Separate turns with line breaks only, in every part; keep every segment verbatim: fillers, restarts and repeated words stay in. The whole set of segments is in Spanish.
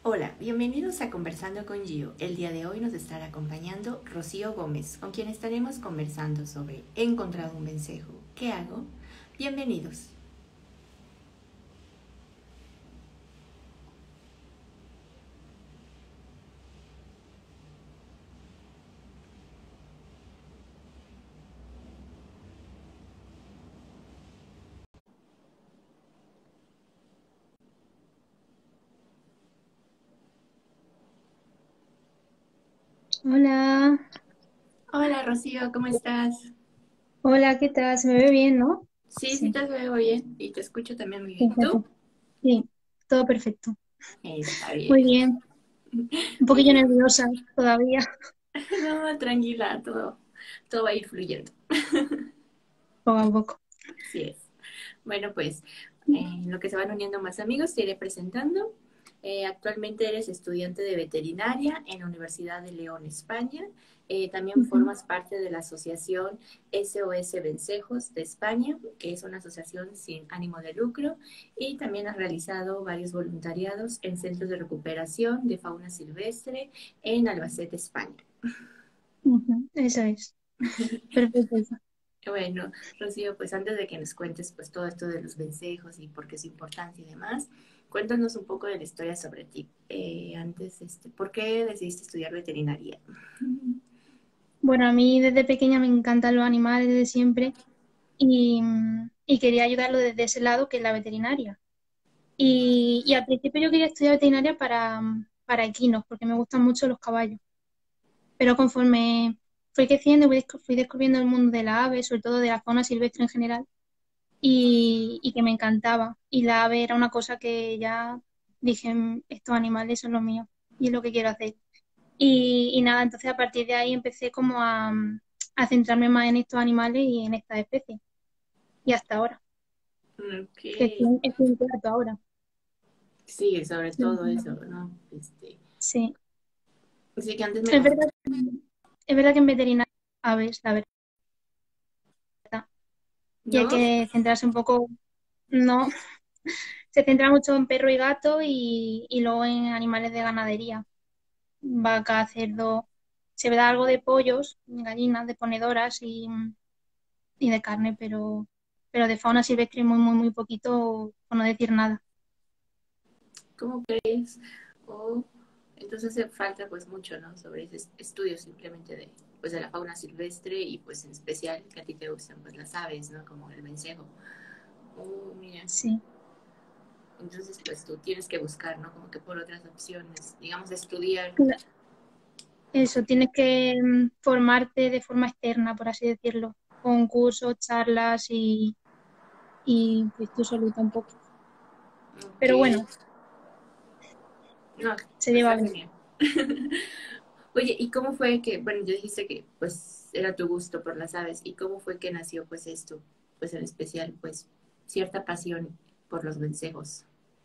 Hola, bienvenidos a Conversando con Gio. El día de hoy nos estará acompañando Rocío Gómez, con quien estaremos conversando sobre He encontrado un vencejo. ¿Qué hago? Bienvenidos.
Hola,
Hola Rocío, ¿cómo estás?
hola, ¿qué tal? ¿Se me ve bien, no?
Sí, sí
Sí,
te veo bien y te escucho también muy bien. ¿Y tú?
perfecto. Sí, todo perfecto.
Está
Muy
bien.
bien, un poquillo
Bueno,
nerviosa todavía,
no, tranquila, todo, todo va a ir fluyendo.
poco a poco.
Así es. Bueno, pues eh, en lo que se van uniendo más amigos, te iré presentando. Eh, actualmente eres estudiante de veterinaria en la Universidad de León, España. Eh, también
Ujú.
formas parte de la asociación S O S Vencejos de España, que es una asociación sin ánimo de lucro, y también has realizado varios voluntariados en centros de recuperación de fauna silvestre en Albacete, España.
Ujú, eso es, perfecto. Eso.
Bueno, Rocío, pues antes de que nos cuentes pues todo esto de los vencejos y por qué su importancia y demás, cuéntanos un poco de la historia sobre ti. Eh, antes, este, ¿por qué decidiste estudiar veterinaria?
Bueno, a mí desde pequeña me encantan los animales desde siempre y, mm, y quería ayudarlo desde ese lado que es la veterinaria. Y, y al principio yo quería estudiar veterinaria para, mm, para equinos, porque me gustan mucho los caballos. Pero conforme fui creciendo, fui, descu- fui descubriendo el mundo de la ave, sobre todo de la fauna silvestre en general, y, y que me encantaba. Y la ave era una cosa que ya dije, "Mm, estos animales son los míos y es lo que quiero hacer". Y, y nada, entonces a partir de ahí empecé como a, a centrarme más en estos animales y en estas especies. Y hasta ahora,
Ok,
que estoy, estoy en cuarto ahora.
sí, sobre
Sí,
todo eso, ¿no? Este,
sí.
sí que antes me
Es
comentaste.
verdad, es verdad que en veterinaria, aves, la verdad, y hay
¿No?
que centrarse un poco, no, se centra mucho en perro y gato y, y luego en animales de ganadería, vaca, cerdo, se da algo de pollos, gallinas, de ponedoras y, y de carne, pero, pero de fauna silvestre muy, muy, muy poquito, por no decir nada.
¿Cómo crees? O entonces hace falta pues mucho, ¿no? Sobre ese estudio simplemente de, pues, de la fauna silvestre y pues en especial que a ti te gustan pues las aves, ¿no? Como el vencejo. Oh, mira.
Sí,
Entonces, pues tú tienes que buscar, ¿no? Como que por otras opciones, digamos, estudiar.
Cla- eso, tienes que mm, formarte de forma externa, por así decirlo, con cursos, charlas y, y pues tú solita un poco.
Ok,
Pero bueno,
no,
se lleva
está
bien.
genial. Oye, ¿y cómo fue que, bueno, yo dijiste que pues era tu gusto por las aves, ¿y cómo fue que nació pues esto, pues en especial, pues cierta pasión por los vencejos?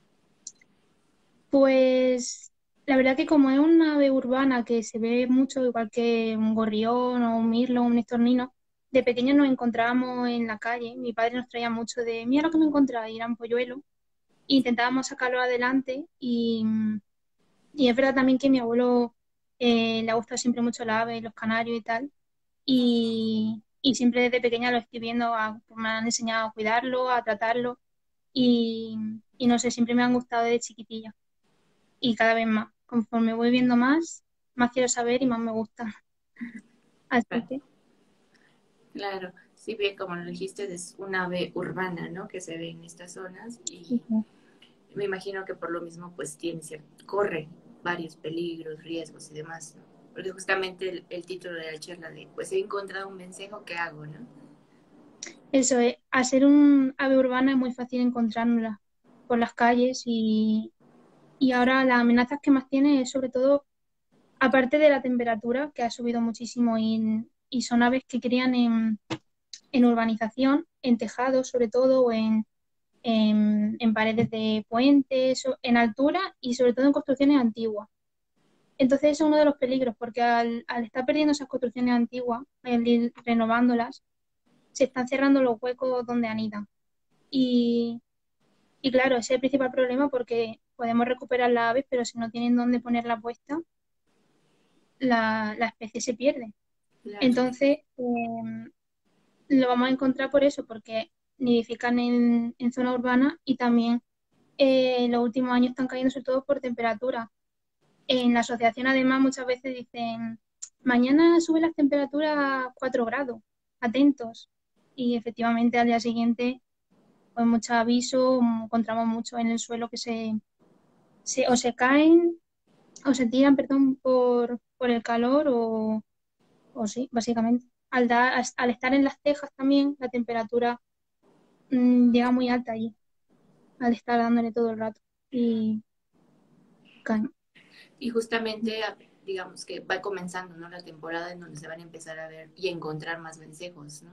Pues la verdad que como es una ave urbana que se ve mucho, igual que un gorrión o un mirlo o un estornino, de pequeños nos encontrábamos en la calle. Mi padre nos traía mucho de, mira lo que me encontraba, y eran polluelos. E intentábamos sacarlo adelante y, y es verdad también que a mi abuelo eh, le ha gustado siempre mucho la ave, los canarios y tal. Y, y siempre desde pequeña lo estoy viendo, a- pues me han enseñado a cuidarlo, a tratarlo y, y no sé, siempre me han gustado desde chiquitilla y cada vez más. Conforme voy viendo más, más quiero saber y más me gusta. Así
Claro,
que,
claro. Sí, bien, como lo dijiste, es un ave urbana, ¿no? Que se ve en estas zonas y
ujú.
me imagino que por lo mismo pues tiene cierto, corre varios peligros, riesgos y demás, ¿no? Porque justamente el, el título de la charla de pues he encontrado un vencejo, ¿qué hago, no?
Eso es, al ser un ave urbana es muy fácil encontrárnosla por las calles y, y ahora las amenazas que más tiene es sobre todo, aparte de la temperatura, que ha subido muchísimo y, y son aves que crían en, en urbanización, en tejados sobre todo, o en, en, en paredes de puentes, o- en altura y sobre todo en construcciones antiguas. Entonces ese es uno de los peligros, porque al, al estar perdiendo esas construcciones antiguas, al ir renovándolas, se están cerrando los huecos donde anidan. Y, y claro, ese es el principal problema porque podemos recuperar las aves, pero si no tienen dónde poner la puesta, la, la especie se pierde.
Claro.
Entonces, eh, lo vamos a encontrar por eso, porque nidifican en, en zona urbana y también eh, en los últimos años están cayendo sobre todo por temperatura. En la asociación además muchas veces dicen, mañana sube las temperaturas a cuatro grados, atentos. Y efectivamente al día siguiente, pues mucho aviso, encontramos mucho en el suelo que se, se o se caen o se tiran, perdón, por, por el calor o, o sí, básicamente. Al, dar, al estar en las tejas también, la temperatura mm, llega muy alta allí, al estar dándole todo el rato. Y caen.
Y justamente, digamos que va comenzando, ¿no? La temporada en donde se van a empezar a ver y encontrar más vencejos, ¿no?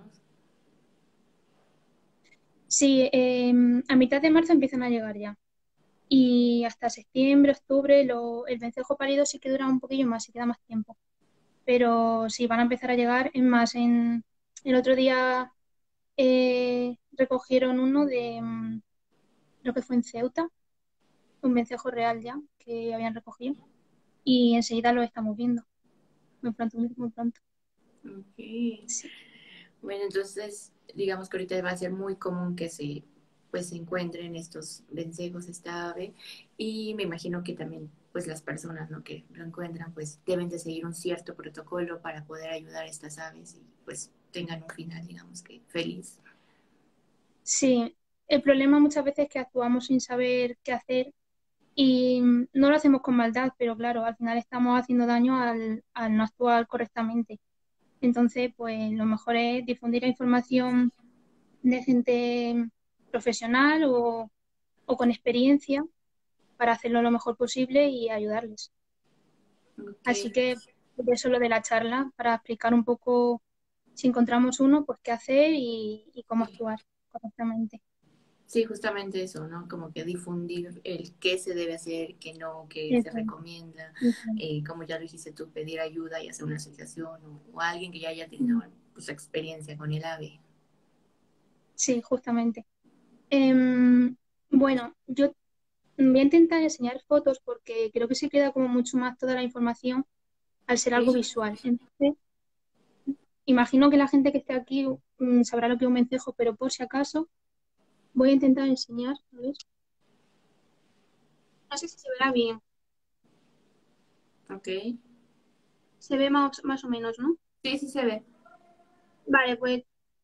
Sí, eh, a mitad de marzo empiezan a llegar ya. Y hasta septiembre, octubre, lo, el vencejo pálido sí que dura un poquillo más, sí queda más tiempo. Pero sí, van a empezar a llegar. Es más, en, el otro día eh, recogieron uno de, mm, creo que fue en Ceuta, un vencejo real ya, que habían recogido. Y enseguida lo estamos viendo. Muy pronto, muy, muy pronto.
Ok.
Sí.
Bueno, entonces, digamos que ahorita va a ser muy común que se, pues, se encuentren estos vencejos, esta ave, y me imagino que también, pues, las personas, ¿no? que lo encuentran, pues, deben de seguir un cierto protocolo para poder ayudar a estas aves y, pues, tengan un final, digamos que feliz.
Sí, el problema muchas veces es que actuamos sin saber qué hacer y no lo hacemos con maldad, pero claro, al final estamos haciendo daño al, al no actuar correctamente. Entonces, pues lo mejor es difundir la información de gente profesional o, o con experiencia para hacerlo lo mejor posible y ayudarles.
Ok.
Así que por eso lo de la charla, para explicar un poco si encontramos uno, pues qué hacer y, y cómo
Sí.
actuar correctamente.
Sí, justamente eso, ¿no? Como que difundir el qué se debe hacer, qué no, qué se
Eso,
recomienda,
eso.
eh, como ya lo dijiste tú, pedir ayuda, ya sea una asociación o, o alguien que ya haya tenido
Mm.
pues, experiencia con el ave.
Sí, justamente. Em, bueno, yo voy a intentar enseñar fotos porque creo que se queda como mucho más toda la información al ser algo
Sí,
visual. Entonces, imagino que la gente que esté aquí mm, sabrá lo que es un vencejo, pero por si acaso voy a intentar enseñar. A ver. No sé si se verá bien.
ok.
Se ve más, más o menos, ¿no?
Sí, sí se ve.
Vale, pues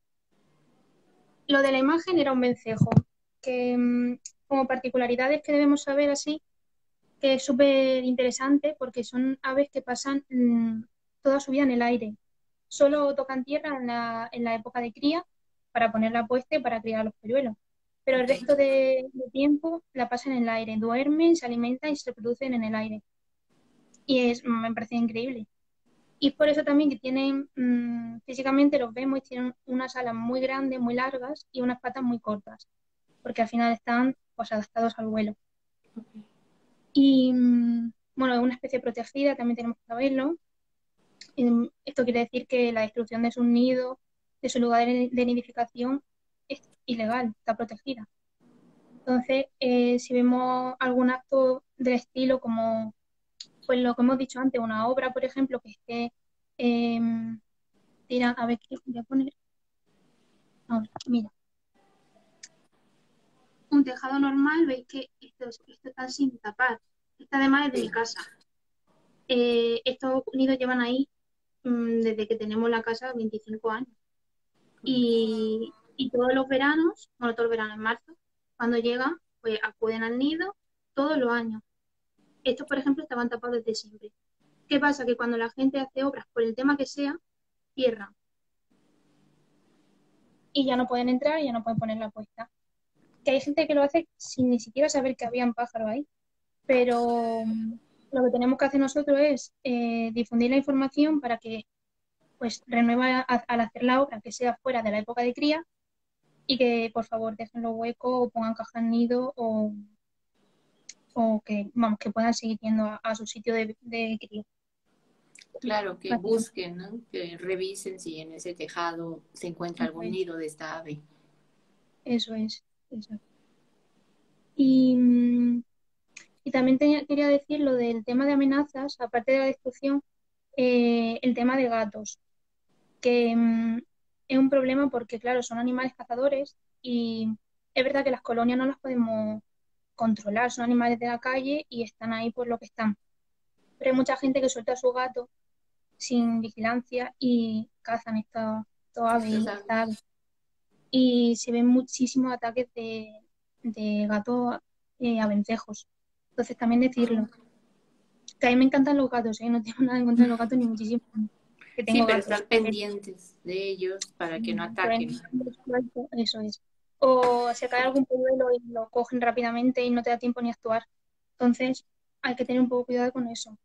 lo de la imagen era un vencejo, que mm, como particularidades que debemos saber así, que es súper interesante porque son aves que pasan mm, toda su vida en el aire. Solo tocan tierra en la, en la época de cría para ponerla puesta y para criar a los polluelos. Pero el
Ok.
resto de, de tiempo la pasan en el aire, duermen, se alimentan y se reproducen en el aire. Y es, me parece increíble. Y es por eso también que tienen, mm, físicamente los vemos y tienen unas alas muy grandes, muy largas y unas patas muy cortas, porque al final están pues adaptados al vuelo. Y mm, bueno, es una especie protegida, también tenemos que saberlo. Y esto quiere decir que la destrucción de sus nidos, de su lugar de, de nidificación, es ilegal, está protegida. Entonces, eh, si vemos algún acto del estilo como pues lo que hemos dicho antes, una obra, por ejemplo, que esté eh, tira, a ver, ¿qué voy a poner? Ahora, mira, un tejado normal, veis que esto, esto está sin tapar. Esta además es de mi
Sí.
casa. Eh, estos nidos llevan ahí mm, desde que tenemos la casa veinticinco años. Y, y todos los veranos, bueno, todo el verano en marzo, cuando llegan, pues acuden al nido todos los años. Estos, por ejemplo, estaban tapados desde siempre. ¿Qué pasa? Que cuando la gente hace obras, por el tema que sea, cierran y ya no pueden entrar y ya no pueden poner la puesta. Que hay gente que lo hace sin ni siquiera saber que habían pájaros ahí, pero mm, lo que tenemos que hacer nosotros es eh, difundir la información para que pues renueva a- al hacer la obra que sea fuera de la época de cría y que por favor dejen los huecos o pongan caja en nido o, o que vamos que puedan seguir yendo a, a su sitio de, de cría.
Claro, que
Básicamente.
busquen, ¿no? Que revisen si en ese tejado se encuentra
Eso
algún
es,
nido de esta ave.
eso es, eso es. Y mm, Y también tenía- quería decir lo del tema de amenazas, aparte de la destrucción, eh, el tema de gatos, que mm, es un problema porque, claro, son animales cazadores y es verdad que las colonias no las podemos controlar, son animales de la calle y están ahí por lo que están. Pero hay mucha gente que suelta a su gato sin vigilancia y cazan estos, estos aves
Estos
y
aves.
estas aves. Y se ven muchísimos ataques de, de gatos eh, a vencejos. Entonces también decirlo, que a mí me encantan los gatos, ¿eh? No tengo nada en contra de los gatos ni muchísimo menos, que
Sí,
tengo
pero
gatos.
están pendientes de ellos para que no
Pero
ataquen.
eso es. O se cae algún polluelo y lo cogen rápidamente y no te da tiempo ni a actuar. Entonces, hay que tener un poco cuidado con eso.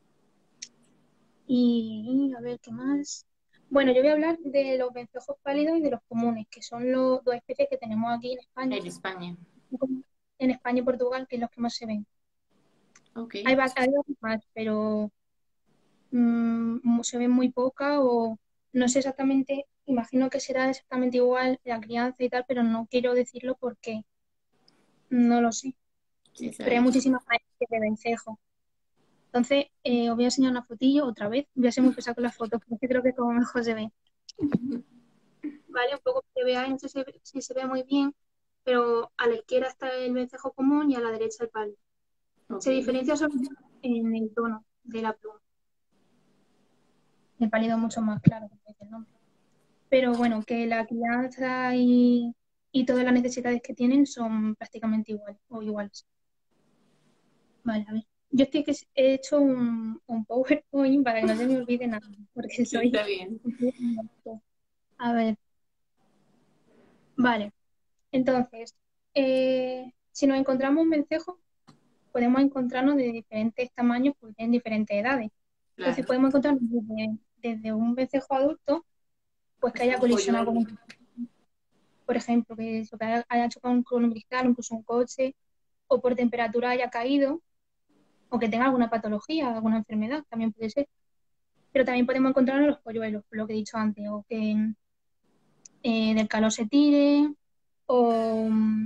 Y a ver, ¿qué más? Bueno, yo voy a hablar de los vencejos pálidos y de los comunes, que son los dos especies que tenemos aquí en España,
En España.
en España y Portugal, que es los que más se ven.
Ok.
Hay, va- hay otros más, pero mm, se ven muy poca o no sé exactamente, imagino que será exactamente igual la crianza y tal, pero no quiero decirlo porque no lo sé.
Sí,
Pero hay
sabes.
muchísimas más especies de vencejo. Entonces, eh, os voy a enseñar una fotillo otra vez. Voy a ser muy pesada con las fotos, porque creo que es como mejor se ve. ¿Vale? Un poco que veáis, no sé si, si se ve muy bien, pero a la izquierda está el vencejo común y a la derecha el pálido.
Ok.
Se diferencia solo en el tono de la pluma. El pálido es mucho más claro, como dice el nombre. Pero bueno, que la crianza y, y todas las necesidades que tienen son prácticamente iguales o iguales. Vale, a ver. Yo estoy que he hecho un, un PowerPoint para que no se me olvide nada, porque soy...
Está bien.
A ver, vale. Entonces, eh, si nos encontramos un vencejo, podemos encontrarnos de diferentes tamaños porque en diferentes edades. Entonces,
Claro.
podemos encontrarnos desde, desde un vencejo adulto, pues que
Hasta
haya
un
colisionado con
polluelo.
un, por ejemplo, que, eso, que haya, haya chocado un- con un cristal, incluso un coche, o por temperatura haya caído, o que tenga alguna patología, alguna enfermedad, también puede ser. Pero también podemos encontrarnos los polluelos, por lo que he dicho antes, o que eh, del calor se tire, o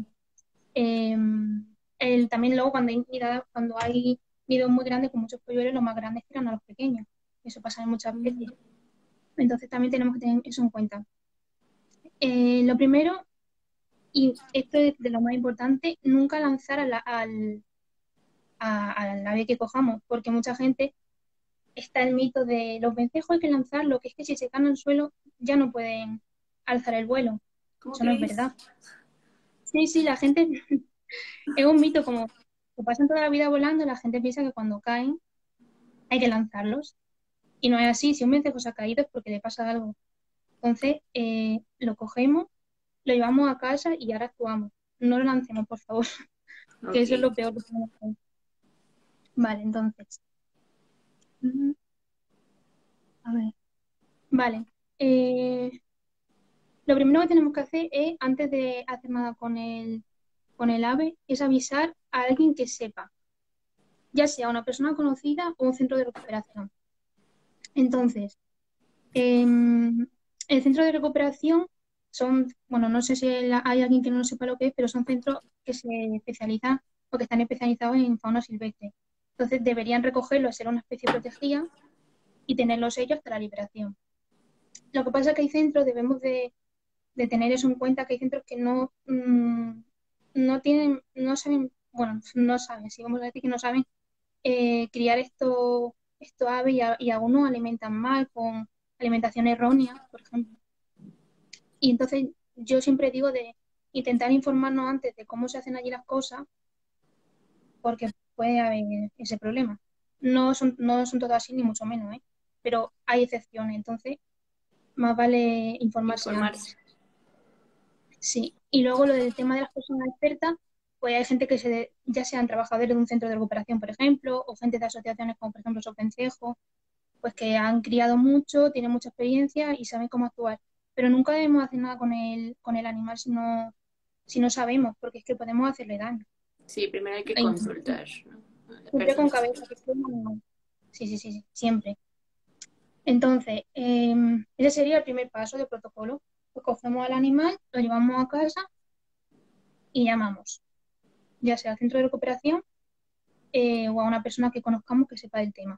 eh, el, también luego cuando hay, nida- cuando hay nidos muy grandes con muchos polluelos, los más grandes tiran a los pequeños. Eso pasa en muchas especies. Entonces también tenemos que tener eso en cuenta. Eh, lo primero, y esto es de lo más importante, nunca lanzar a la- al, a- al ave que cojamos, porque mucha gente está el mito de los vencejos hay que lanzarlo, que es que si se caen al suelo ya no pueden alzar el vuelo.
¿Cómo
Eso no es
crees?
verdad. Sí, sí, la gente es un mito como que pasan toda la vida volando, la gente piensa que cuando caen hay que lanzarlos. Y no es así, si un vencejo se ha caído es porque le pasa algo. Entonces, eh, lo cogemos, lo llevamos a casa y ahora actuamos. No lo lancemos, por favor, que
Ok.
eso es lo peor que podemos hacer. Vale, entonces. mm, A ver. Vale. Eh, lo primero que tenemos que hacer es, antes de hacer nada con el, con el ave, es avisar a alguien que sepa, ya sea una persona conocida o un centro de recuperación. Entonces, em, el centro de recuperación son, bueno, no sé si la- hay alguien que no sepa lo que es, pero son centros que se especializan o que están especializados en fauna silvestre. Entonces deberían recogerlo, ser una especie protegida y tenerlos ellos hasta la liberación. Lo que pasa es que hay centros, debemos de, de tener eso en cuenta, que hay centros que no, mm, no tienen, no saben, bueno, no saben, si vamos a decir que no saben eh, criar estos esto aves y, a- y algunos alimentan mal con alimentación errónea, por ejemplo. Y entonces yo siempre digo de intentar informarnos antes de cómo se hacen allí las cosas, porque puede haber ese problema. No son, no son todas así, ni mucho menos, ¿eh? Pero hay excepciones, entonces más vale informarse
Informarse.
antes. Sí. Y luego lo del tema de las personas expertas, pues hay gente que se de- ya sean trabajadores de un centro de recuperación, por ejemplo, o gente de asociaciones como por ejemplo Sopencejo, pues que han criado mucho, tienen mucha experiencia y saben cómo actuar. Pero nunca debemos hacer nada con el, con el animal si no, si no sabemos, porque es que podemos hacerle daño.
Sí, primero hay que
Y
consultar, ¿no? A la
siempre con
persona
cabeza, que
experta.
es como- sí, sí, sí, sí, siempre. Entonces, em, ese sería el primer paso del protocolo. Pues cogemos al animal, lo llevamos a casa y llamamos, ya sea al centro de recuperación eh, o a una persona que conozcamos que sepa del tema.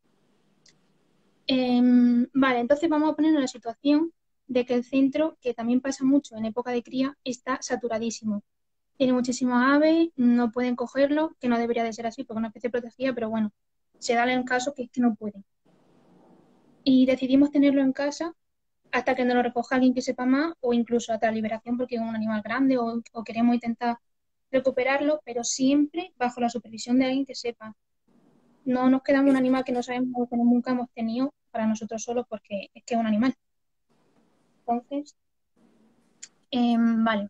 Em, vale, entonces vamos a ponernos en la situación de que el centro, que también pasa mucho en época de cría, está saturadísimo. Tiene muchísimas aves, no pueden cogerlo, que no debería de ser así porque es una especie protegida, pero bueno, se da el caso que es que no pueden. Y decidimos tenerlo en casa hasta que nos lo recoja alguien que sepa más o incluso hasta la liberación porque es un animal grande o, o queremos intentar recuperarlo, pero siempre bajo la supervisión de alguien que sepa. No nos quedamos un animal que no sabemos o que nunca hemos tenido para nosotros solos porque es que es un animal. Entonces, eh, vale.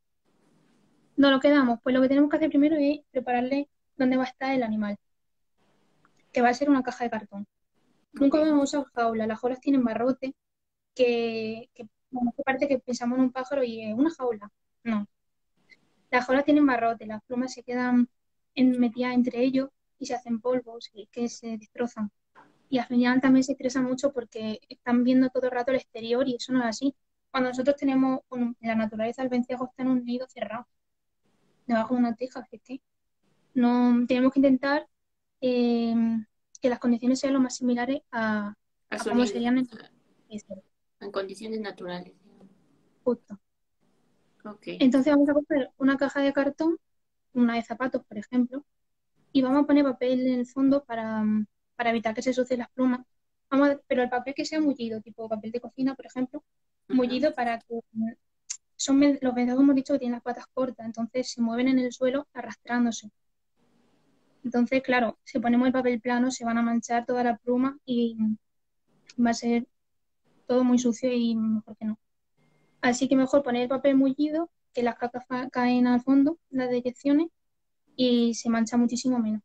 No lo quedamos. Pues lo que tenemos que hacer primero es prepararle dónde va a estar el animal, que va a ser una caja de cartón. Nunca
Ok.
vamos a usar jaula. Las jaulas tienen barrote, que, que, bueno, que parece que pensamos en un pájaro y es una jaula. No. Las jaulas tienen barrote, las plumas se quedan en- metidas entre ellos y se hacen polvos y que se destrozan. Y al final también se estresa mucho porque están viendo todo el rato el exterior y eso no es así. Cuando nosotros tenemos, bueno, en la naturaleza el vencejos está en un nido cerrado, debajo de una teja, que esté. No, tenemos que intentar eh, que las condiciones sean lo más similares a,
A
a
su
cómo
nido,
serían
o
en
sea,
el
en condiciones naturales.
justo.
Ok.
Entonces vamos a coger una caja de cartón, una de zapatos, por ejemplo, y vamos a poner papel en el fondo para, mm, para evitar que se ensucien las plumas. Vamos a- pero el papel que sea mullido, tipo papel de cocina, por ejemplo,
Ujú.
mullido para que mm, son ven- los vencejos hemos dicho que tienen las patas cortas, entonces se mueven en el suelo arrastrándose. Entonces, claro, si ponemos el papel plano se van a manchar toda la pluma y va a ser todo muy sucio y mejor que no. Así que mejor poner el papel mullido, que las cacas fa- caen al fondo, las deyecciones, y se mancha muchísimo menos.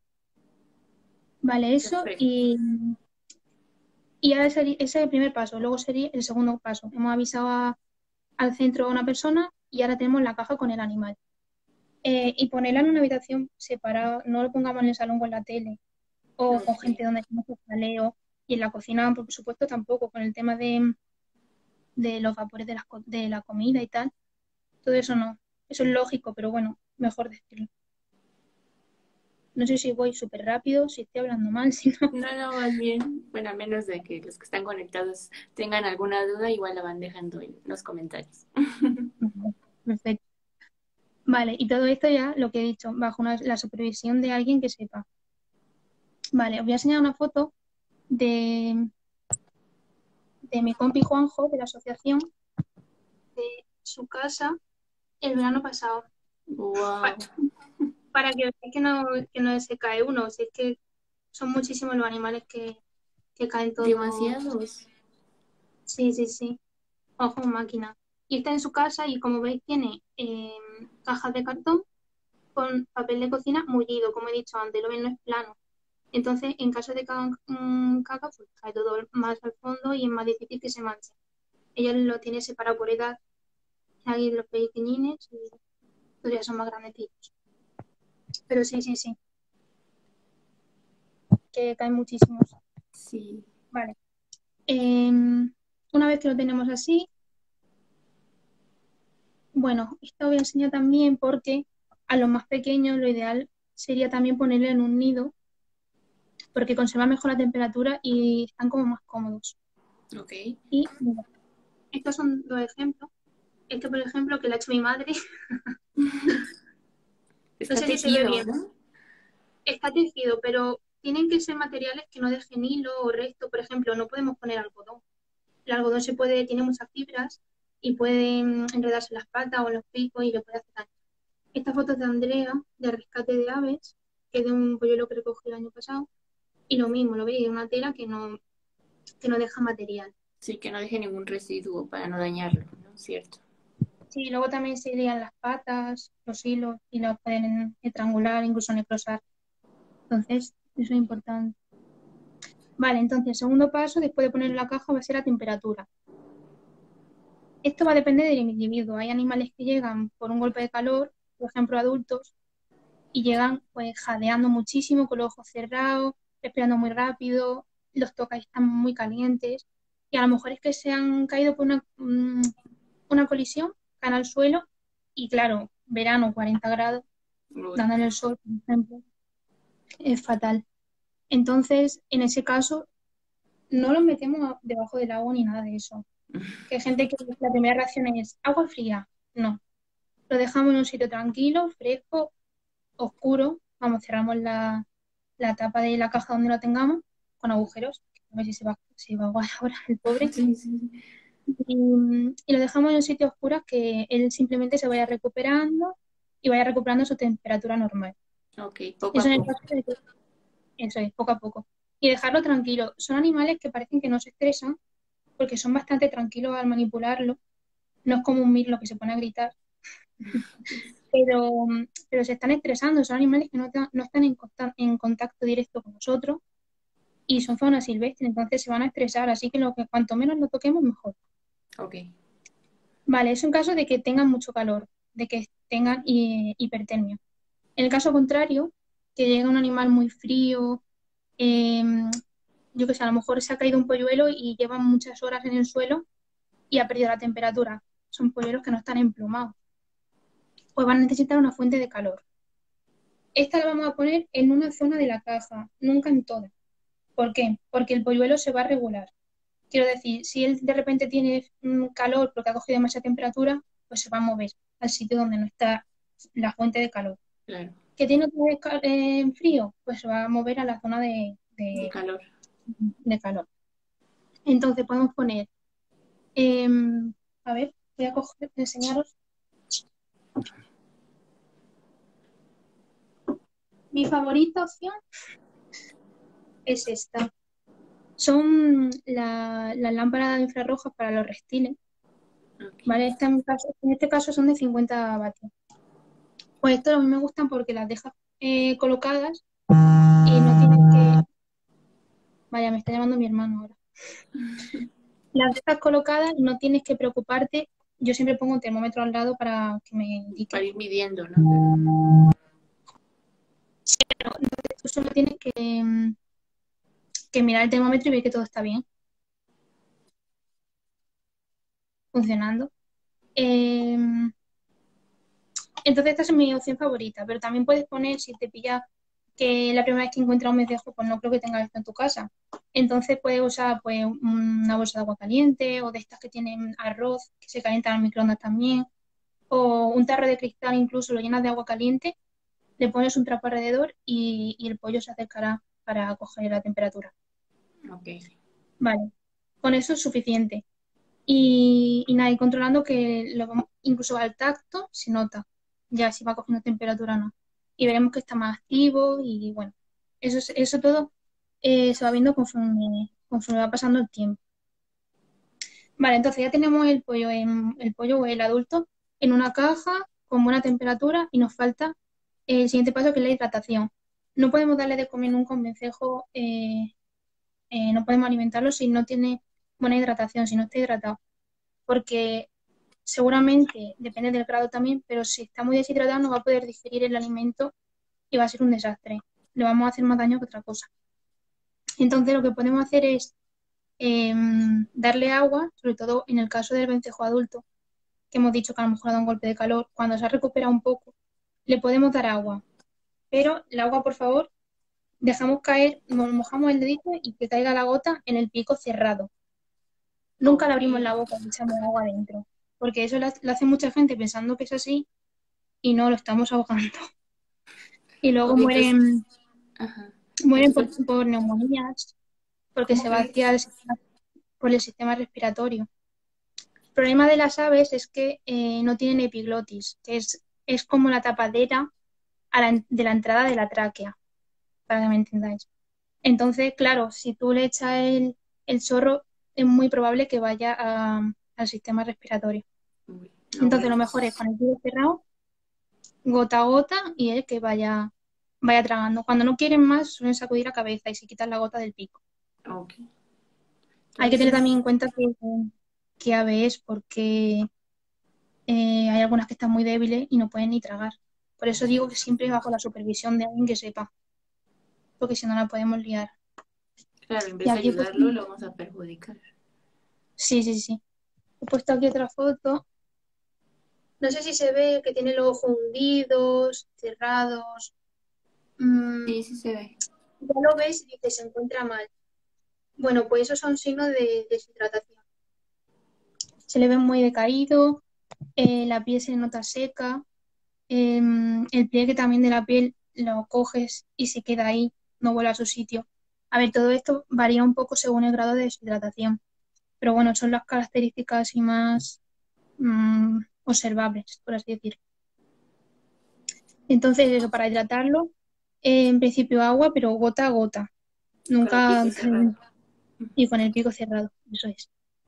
Vale, eso
Perfecto.
y, y ahora sería- ese es el primer paso. Luego sería el segundo paso. Hemos avisado a- al centro a una persona y ahora tenemos la caja con el animal. Eh, y ponerla en una habitación separada, no lo pongamos en el salón con la tele o con
Ok.
gente donde hacemos jaleo. Y en la cocina, por supuesto, tampoco, con el tema de, de los vapores de la, co- de la comida y tal. Todo eso no. Eso es lógico, pero bueno, mejor decirlo. No sé si voy súper rápido, si estoy hablando mal, si no.
No, no, más bien, bueno, a menos de que los que están conectados tengan alguna duda, igual la van dejando en los comentarios.
Vale, perfecto. Vale, y todo esto ya, lo que he dicho, bajo una- la supervisión de alguien que sepa. Vale, os voy a enseñar una foto de, de mi compi Juanjo, de la asociación, de su casa el verano pasado. Pa-
Wow,
para que veáis que no, que no se cae uno, si es que son muchísimos los animales que, que caen todos.
demasiados.
Sí, sí, sí. Ojo, máquina. Y está en su casa y como veis tiene eh, cajas de cartón con papel de cocina mullido, como he dicho antes, lo ven, no es plano. Entonces, en caso de que hagan mm, caca, pues cae todo más al fondo y es más difícil que se manche. Ella lo tiene separado por edad, hay los pequeñines y los ya son más grandecitos. Pero sí, sí, sí, que caen muchísimos.
Sí.
Vale. Em, una vez que lo tenemos así, bueno, esto voy a enseñar también porque a los más pequeños lo ideal sería también ponerle en un nido porque conserva mejor la temperatura y están como más cómodos.
Ok.
Y mira, estos son dos ejemplos. Este, por ejemplo, que le ha hecho mi madre, no
Está
sé si se ve
tejido,
bien,
¿no?
está tejido, pero tienen que ser materiales que no dejen hilo o resto. Por ejemplo, no podemos poner algodón. El algodón se puede, tiene muchas fibras y puede mm, enredarse en las patas o en los picos y le puede hacer daño. Esta foto es de Andrea, de rescate de aves, que es de un polluelo que recogí el año pasado. Y lo mismo, lo veis, es una tela que no, que no deja material.
Sí, que no deje ningún residuo para no dañarlo, ¿no? Cierto.
Sí, luego también se lían las patas, los hilos, y los pueden estrangular, incluso necrosar. Entonces, eso es importante. Vale, entonces, el segundo paso, después de poner en la caja, va a ser la temperatura. Esto va a depender del individuo. Hay animales que llegan por un golpe de calor, por ejemplo, adultos, y llegan pues jadeando muchísimo, con los ojos cerrados, respirando muy rápido, los tocas y están muy calientes. Y a lo mejor es que se han caído por una, mm, una colisión, caen al suelo, y claro, verano, cuarenta grados,
Uy,
dando en el sol, por ejemplo. es fatal. Entonces, en ese caso, no los metemos debajo del agua ni nada de eso. Que hay gente que la primera reacción es agua fría. No. Lo dejamos en un sitio tranquilo, fresco, oscuro. Vamos, cerramos la, la tapa de la caja donde lo tengamos con agujeros. A ver si se va, si va a aguar ahora el pobre.
Sí, sí, sí.
Y, y lo dejamos en un sitio oscuro que él simplemente se vaya recuperando y vaya recuperando su temperatura normal.
Ok, poco
Eso
a
en el
poco.
caso de que, eso es, poco a poco. Y dejarlo tranquilo. Son animales que parecen que no se estresan porque son bastante tranquilos al manipularlo. No es como un mirlo que se pone a gritar, pero, pero se están estresando. Son animales que no, ta- no están en, conta- en contacto directo con nosotros y son fauna silvestre, entonces se van a estresar. Así que, lo que cuanto menos lo toquemos, mejor.
Ok.
Vale, es un caso de que tengan mucho calor, de que tengan hi- hipertermia. En el caso contrario, que llega un animal muy frío, em, yo que sé, a lo mejor se ha caído un polluelo y lleva muchas horas en el suelo y ha perdido la temperatura. Son polluelos que no están emplumados. Pues van a necesitar una fuente de calor. Esta la vamos a poner en una zona de la caja, nunca en toda. ¿Por qué? Porque el polluelo se va a regular. Quiero decir, si él de repente tiene mm, calor porque ha cogido demasiada temperatura, pues se va a mover al sitio donde no está la fuente de calor.
Claro.
¿Que tiene otra vez ca- eh, frío? Pues se va a mover a la zona de,
De
de-
calor.
de calor. Entonces podemos poner, em, a ver, voy a coger, enseñaros. Mi favorita opción es esta. Son la- las lámparas infrarrojas para los reptiles,
Ok.
¿vale? Esta en, caso- en este caso son de cincuenta vatios. Pues esto a mí me gustan porque las dejas eh, colocadas y no tienes que... Vaya, me está llamando mi hermano ahora. Las dejas colocadas y no tienes que preocuparte. Yo siempre pongo un termómetro al lado para que me
Para
indique.
ir midiendo, ¿no?
Tú solo tienes que, mm, que mirar el termómetro y ver que todo está bien funcionando. Eh, entonces esta es mi opción favorita, pero también puedes poner, si te pilla que la primera vez que encuentras un mecejo, pues no creo que tengas esto en tu casa. Entonces puedes usar pues una bolsa de agua caliente o de estas que tienen arroz, que se calientan al microondas también, o un tarro de cristal incluso lo llenas de agua caliente, le pones un trapo alrededor y, y el pollo se acercará para coger la temperatura.
Ok.
Vale, con eso es suficiente. Y, y nada, y controlando que lo vamos, incluso al tacto se nota ya si va cogiendo temperatura o no. Y veremos que está más activo y bueno, eso, es- eso todo eh, se va viendo conforme, conforme va pasando el tiempo. Vale, entonces ya tenemos el pollo, en, el pollo o el adulto en una caja con buena temperatura y nos falta el siguiente paso que es la hidratación. No podemos darle de comer nunca un vencejo, eh, eh, no podemos alimentarlo si no tiene buena hidratación, si no está hidratado. Porque seguramente, depende del grado también, pero si está muy deshidratado no va a poder digerir el alimento y va a ser un desastre. Le vamos a hacer más daño que otra cosa. Entonces lo que podemos hacer es eh, darle agua, sobre todo en el caso del vencejo adulto, que hemos dicho que a lo mejor ha dado un golpe de calor, cuando se ha recuperado un poco, le podemos dar agua. Pero el agua, por favor, dejamos caer, nos mojamos el dedito y que caiga la gota en el pico cerrado. Nunca le
Ok.
abrimos la boca y echamos agua adentro, porque eso lo hace lo hace mucha gente pensando que es así y no lo estamos ahogando. Y luego
Ok, entonces,
mueren,
ajá.
mueren por,
Entonces,
por neumonías, porque
¿cómo
se va a
crees?
activar el sistema- por el sistema respiratorio. El problema de las aves es que eh, no tienen epiglotis, que es, es como la tapadera a la en- de la entrada de la tráquea, para que me entendáis. Entonces, claro, si tú le echas el, el chorro, es muy probable que vaya a- al sistema respiratorio.
Uy, no,
Entonces,
bueno,
lo mejor es
pues,
con el tubo cerrado, gota a gota, y él que vaya, vaya tragando. Cuando no quieren más, suelen sacudir la cabeza y se quitan la gota del pico.
ok.
Hay que tener también
Entonces,
en cuenta que, que ave es, porque eh, hay algunas que están muy débiles y no pueden ni tragar. Por eso digo que siempre bajo la supervisión de alguien que sepa, porque si no la podemos liar.
claro, en
Y
vez de
aquí, pues,
ayudarlo, lo vamos a perjudicar.
sí, sí, sí. He puesto aquí otra foto. No sé si se ve que tiene los ojos hundidos, cerrados. mm,
Sí, sí se ve.
ya lo ves y dices, se encuentra mal. Bueno, pues esos son signos de deshidratación. Se le ve muy decaído, eh, la piel se nota seca, em, el pliegue también de la piel lo coges y se queda ahí, no vuelve a su sitio. A ver, todo esto varía un poco según el grado de deshidratación, pero bueno, son las características así más mm, observables, por así decirlo. Entonces, eso, para hidratarlo, eh, en principio agua, pero gota a gota,
Con el
nunca
pico cerrado.
y con el pico cerrado, eso es.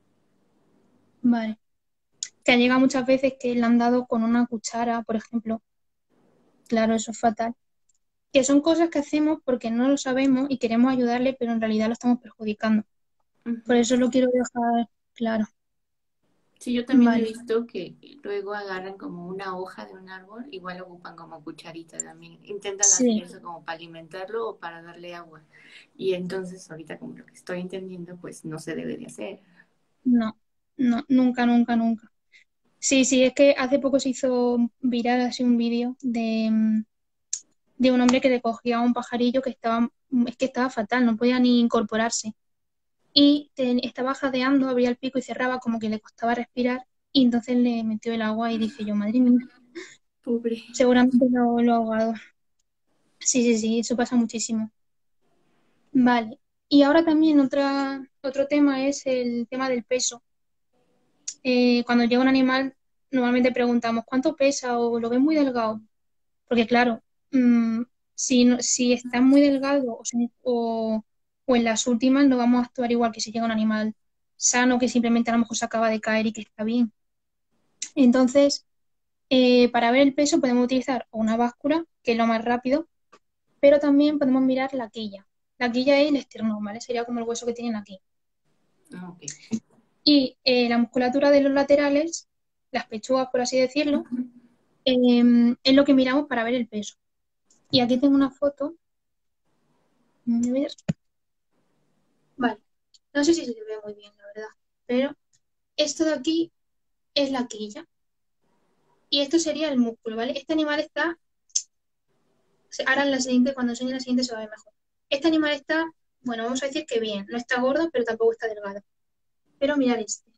Vale. Que ha llegado muchas veces que le han dado con una cuchara, por ejemplo. Claro, eso es fatal. Que son cosas que hacemos porque no lo sabemos y queremos ayudarle, pero en realidad lo estamos perjudicando. Por
Ujú.
eso lo quiero dejar claro.
Sí, yo también he
Vale.
visto que luego agarran como una hoja de un árbol, igual lo ocupan como cucharita también. Intentan hacer
Sí,
eso como para alimentarlo o para darle agua. Y entonces ahorita como lo que estoy entendiendo, pues no se debe de hacer.
no, no, nunca, nunca, nunca. Sí, sí, es que hace poco se hizo viral así un vídeo de, mm, de un hombre que le cogía a un pajarillo que estaba, es que estaba fatal, no podía ni incorporarse. Y te- estaba jadeando, abría el pico y cerraba como que le costaba respirar y entonces le metió el agua y dije yo, madre mía,
Pobre.
seguramente lo, lo ha ahogado. Sí, sí, sí, eso pasa muchísimo. Vale. Y ahora también otra, otro tema es el tema del peso. Eh, cuando llega un animal, normalmente preguntamos cuánto pesa o lo ves muy delgado. Porque claro, mm, si, no- si está muy delgado o, si- o, o en las últimas no vamos a actuar igual que si llega un animal sano que simplemente a lo mejor se acaba de caer y que está bien. Entonces, eh, para ver el peso podemos utilizar una báscula, que es lo más rápido, pero también podemos mirar la quilla. La quilla es el esternón, ¿vale? Sería como el hueso que tienen aquí.
Ah, ok.
Y eh, la musculatura de los laterales, las pechugas, por así decirlo,
Ujú.
eh, es lo que miramos para ver el peso. Y aquí tengo una foto. A ver. Vale. No sé si se ve muy bien, la verdad. Pero esto de aquí es la quilla. Y esto sería el músculo, ¿vale? Este animal está. Ahora en la siguiente, cuando enseñe la siguiente se va a ver mejor. Este animal está, bueno, vamos a decir que bien. No está gordo, pero tampoco está delgado. Pero mirad este.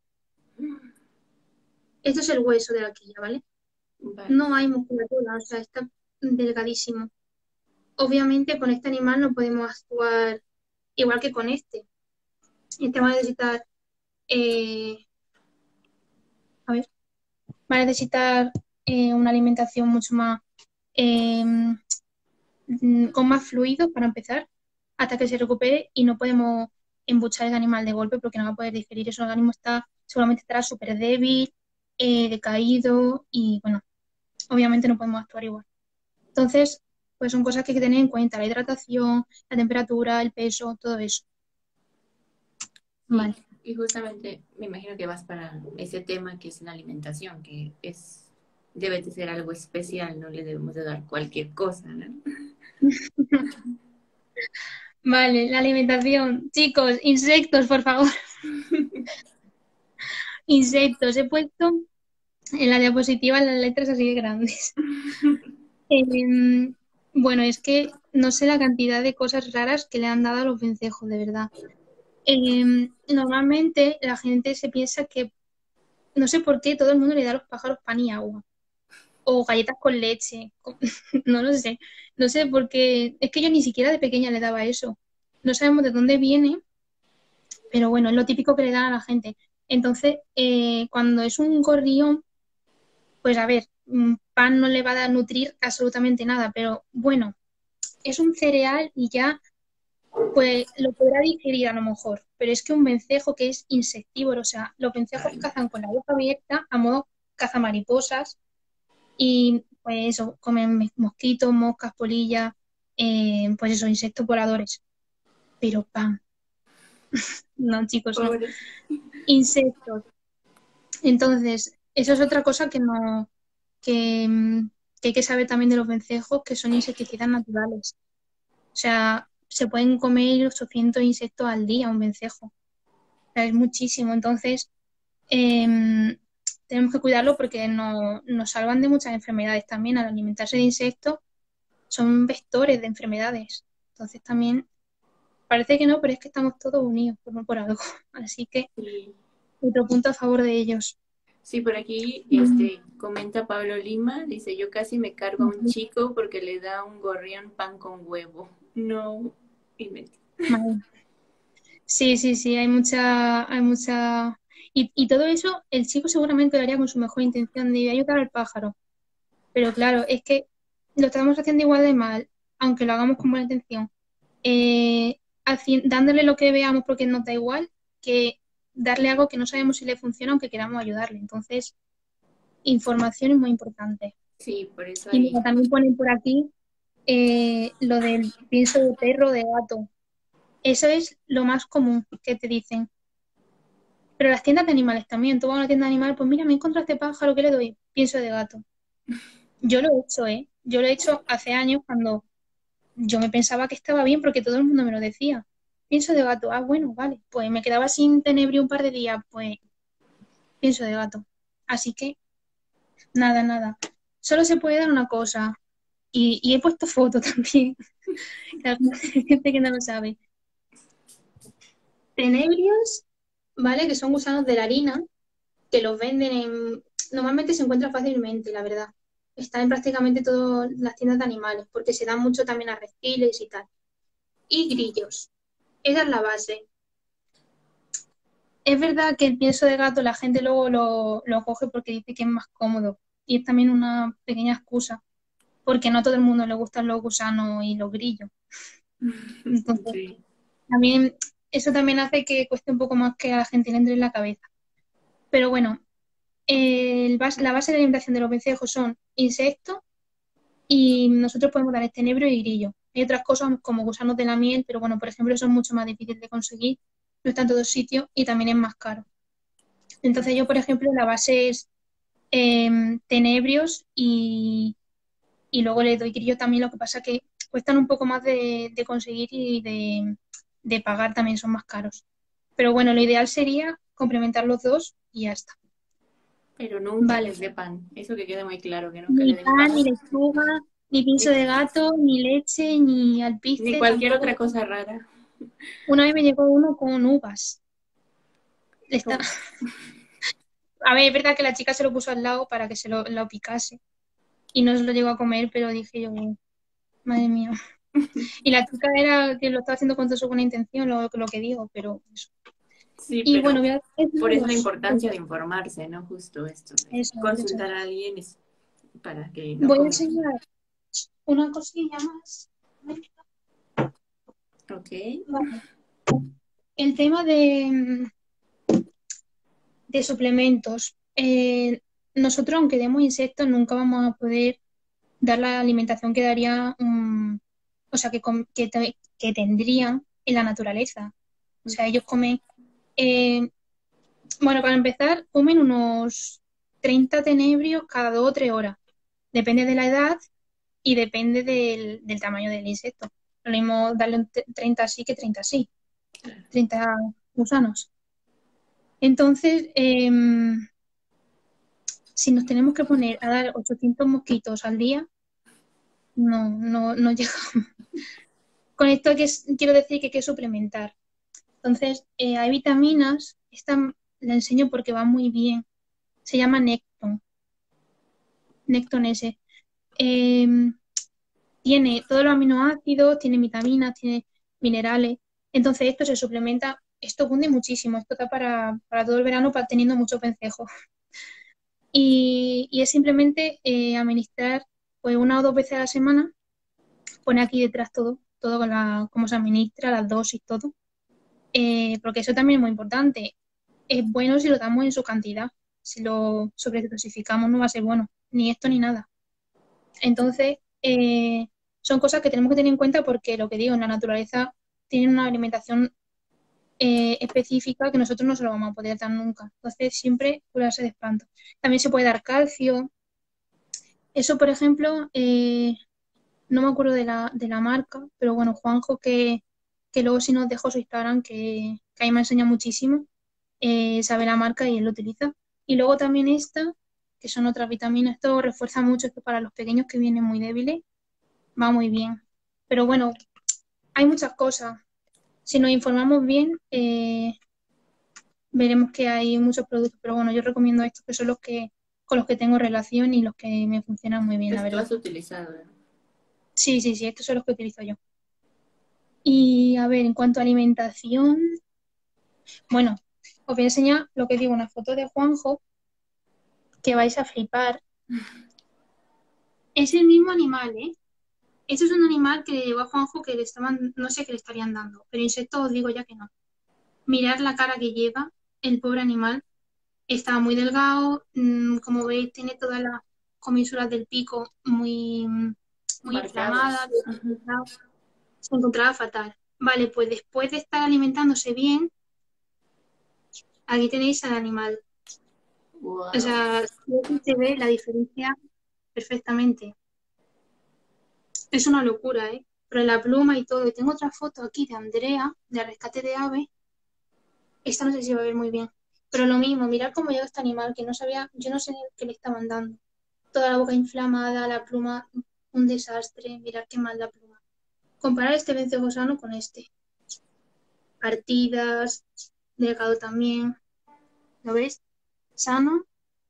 Esto es el hueso de la quilla, ¿vale?
Vale.
No hay musculatura, o sea, está delgadísimo. Obviamente con este animal no podemos actuar igual que con este. Este va a necesitar, eh, a ver, va a necesitar eh, una alimentación mucho más, eh, mm, con más fluidos para empezar, hasta que se recupere y no podemos embuchar el animal de golpe porque no va a poder digerir. Eso, el organismo está, seguramente estará súper débil, eh, decaído y bueno, obviamente no podemos actuar igual. Entonces, pues son cosas que hay que tener en cuenta, la hidratación, la temperatura, el peso, todo eso.
Sí,
Vale.
y justamente me imagino que vas para ese tema que es la alimentación, que es, debe de ser algo especial, no le debemos de dar cualquier cosa, ¿no?
Vale, la alimentación. Chicos, insectos, por favor. Insectos. He puesto en la diapositiva las letras así de grandes. Em, bueno, es que no sé la cantidad de cosas raras que le han dado a los vencejos, de verdad. Em, normalmente la gente se piensa que, no sé por qué, todo el mundo le da a los pájaros pan y agua. O galletas con leche. No lo sé. No sé por qué. Es que yo ni siquiera de pequeña le daba eso. No sabemos de dónde viene, pero bueno, es lo típico que le dan a la gente. Entonces, eh, cuando es un gorrión, pues a ver, mm, pan no le va a nutrir absolutamente nada, pero bueno, es un cereal y ya, pues lo podrá digerir a lo mejor. Pero es que un vencejo que es insectívoro, o sea, los vencejos cazan con la boca abierta a modo cazamariposas y pues eso, comen mosquitos, moscas, polillas, eh, pues eso, insectos voladores. Pero pan, no, chicos, no.
Pobres.
Insectos. Entonces, eso es otra cosa que no, que, mm, que hay que saber también de los vencejos, que son insecticidas naturales. O sea, se pueden comer ochocientos insectos al día un vencejo. O sea, es muchísimo. Entonces, em, tenemos que cuidarlo porque no- nos salvan de muchas enfermedades también al alimentarse de insectos. son vectores de enfermedades. Entonces también parece que no, pero es que estamos todos unidos por, por algo. Así que
Sí.
otro punto a favor de ellos.
Sí, por aquí
Mm,
este, comenta Pablo Lima, dice, yo casi me cargo a un chico porque le da un gorrión pan con huevo. No, inventes.
vale. Sí, sí, sí, hay mucha, hay mucha... Y, y todo eso, el chico seguramente lo haría con su mejor intención de ayudar al pájaro. Pero claro, es que lo estamos haciendo igual de mal, aunque lo hagamos con buena intención. Eh, haci- dándole lo que veamos porque nos da igual, que darle algo que no sabemos si le funciona aunque queramos ayudarle. Entonces, información es muy importante.
Sí, por eso
Y
ahí.
mira, también ponen por aquí eh, lo del pienso de perro o de gato. Eso es lo más común que te dicen. Pero las tiendas de animales también. Tú vas a una tienda de animales, pues mira, me encontré este pájaro, ¿qué le doy? Pienso de gato. Yo lo he hecho, ¿eh? Yo lo he hecho hace años cuando yo me pensaba que estaba bien porque todo el mundo me lo decía. Pienso de gato. Ah, bueno, vale. Pues me quedaba sin tenebrio un par de días, pues pienso de gato. Así que nada, nada. Solo se puede dar una cosa. Y, y he puesto foto también. Claro, hay gente que no lo sabe. Tenebrios, ¿vale? Que son gusanos de la harina, que los venden en... Normalmente se encuentran fácilmente, la verdad. Está en prácticamente todas las tiendas de animales, porque se dan mucho también a reptiles y tal. Y grillos. Esa es la base. Es verdad que el pienso de gato la gente luego lo, lo coge porque dice que es más cómodo. Y es también una pequeña excusa, porque no a todo el mundo le gustan los gusanos y los grillos. Entonces,
Sí.
también, eso también hace que cueste un poco más que a la gente le entre en la cabeza. Pero bueno, el bas- la base de alimentación de los vencejos son insectos y nosotros podemos dar tenebro y grillo. Hay otras cosas como gusanos de la miel, pero bueno, por ejemplo, eso es mucho más difícil de conseguir, no está en todos sitios y también es más caro. Entonces yo, por ejemplo, la base es eh, tenebrios y, y luego le doy grillo también, lo que pasa que cuestan un poco más de, de conseguir y de, de pagar también, son más caros. Pero bueno, lo ideal sería complementar los dos y ya está.
Pero nunca
Vale.
les dé pan. Eso que quede muy claro, que nunca
Ni
le den
pan,
pan.
ni lechuga, ni
Ni,
pienso de gato, ni leche, ni
ni
alpiste
cualquier
tampoco.
otra cosa rara.
Una vez me llegó uno con uvas. Está...
Como-
A ver, es verdad que la chica se lo puso al lado para que se lo, lo picase y no se lo llegó a comer, pero dije yo, madre mía. Y la chica era que lo estaba haciendo con toda su buena intención, lo, lo que digo, pero eso.
Sí,
Y bueno,
pero
voy a hacer
por eso la
los...
importancia de informarse, ¿no? Justo esto, de
Eso, eso.
consultar a alguien es para que no
Voy a
cometas.
enseñar una cosilla más.
Ok.
Vale. El tema de, de suplementos. Eh, nosotros, aunque demos insectos, nunca vamos a poder dar la alimentación que daría, un- o sea, que, com- que, te- que tendrían en la naturaleza. O sea, ellos comen, eh, bueno, para empezar, comen unos treinta tenebrios cada dos o tres horas. Depende de la edad y depende del, del tamaño del insecto. Lo mismo darle un tre- treinta así que treinta así, treinta gusanos. Entonces, em, si nos tenemos que poner a dar ochocientos mosquitos al día, no, no, no llegamos. Con esto que es- quiero decir que hay que suplementar. Entonces, eh, hay vitaminas, esta la enseño porque va muy bien. Se llama Necton, Necton S. Eh, tiene todos los aminoácidos, tiene vitaminas, tiene minerales. Entonces, esto se suplementa, esto cunde muchísimo. Esto está para, para todo el verano, para teniendo muchos vencejos. Y, y es simplemente eh, administrar pues una o dos veces a la semana. Pone aquí detrás todo, todo con la, cómo se administra, las dosis, todo. Eh, porque eso también es muy importante. Es bueno si lo damos en su cantidad. Si lo sobredosificamos no va a ser bueno, ni esto ni nada. Entonces, eh, son cosas que tenemos que tener en cuenta porque lo que digo, en la naturaleza tienen una alimentación eh, específica que nosotros no se lo vamos a poder dar nunca. Entonces, siempre curarse de espanto. También se puede dar calcio. Eso, por ejemplo, eh, no me acuerdo de la, de la marca, pero bueno, Juanjo, que, que luego si nos dejó su Instagram, que, que ahí me enseña muchísimo, eh, sabe la marca y él lo utiliza. Y luego también esta, que son otras vitaminas, esto refuerza mucho esto para los pequeños que vienen muy débiles, va muy bien. Pero bueno, hay muchas cosas. Si nos informamos bien, eh, veremos que hay muchos productos, pero bueno, yo recomiendo estos que son los que con los que tengo relación y los que me funcionan muy bien, la
Pues tú
verdad.
has utilizado, ¿no?
Sí, sí, sí, estos son los que utilizo yo. Y a ver, en cuanto a alimentación, bueno, os voy a enseñar lo que digo, una foto de Juanjo que vais a flipar. Es el mismo animal, ¿eh? Este es un animal que le llevó a Juanjo que le estaban, no sé qué le estarían dando, pero insectos os digo ya que no. Mirad la cara que lleva el pobre animal. Está muy delgado, mmm, como veis, tiene todas las comisuras del pico muy, muy inflamadas.
Marcadas. Ajá.
Se encontraba fatal. Vale, pues después de estar alimentándose bien, aquí tenéis al animal. O
Wow.
sea, se ve la diferencia perfectamente. Es una locura, ¿eh? Pero la pluma y todo. Y tengo otra foto aquí de Andrea, de Rescate de Aves. Esta no sé si va a ver muy bien. Pero lo mismo, mirad cómo llega este animal, que no sabía, yo no sé qué le estaban dando. Toda la boca inflamada, la pluma, un desastre. Mirad qué mal la pluma. Comparar este vencejo sano con este. Partidas, delgado también. ¿Lo ves? Sano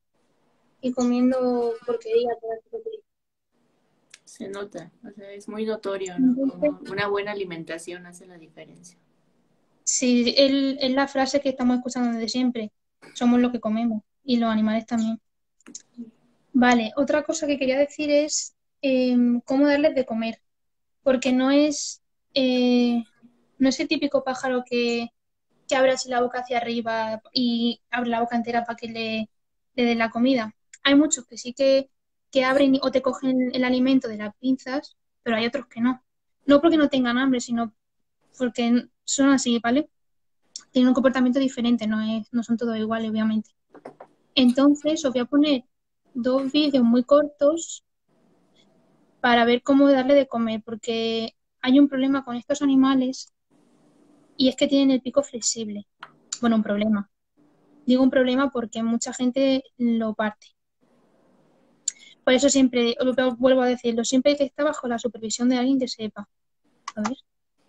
y comiendo porquería. Toda esta porquería.
Se nota, o sea, es muy notorio, ¿no?
Entonces,
Como una buena alimentación hace la diferencia.
sí, el- es la frase que estamos escuchando desde siempre. Somos lo que comemos y los animales también. Vale, otra cosa que quería decir es em, cómo darles de comer, porque no es, eh, no es el típico pájaro que, que abre así la boca hacia arriba y abre la boca entera para que le, le den la comida. Hay muchos que sí que, que abren o te cogen el alimento de las pinzas, pero hay otros que no. No porque no tengan hambre, sino porque son así, ¿vale? Tienen un comportamiento diferente, no es, no son todos iguales, obviamente. Entonces, os voy a poner dos vídeos muy cortos para ver cómo darle de comer, porque hay un problema con estos animales y es que tienen el pico flexible. Bueno, un problema. Digo un problema porque mucha gente lo parte. Por eso siempre, os vuelvo a decirlo, siempre que está bajo la supervisión de alguien que sepa. A ver.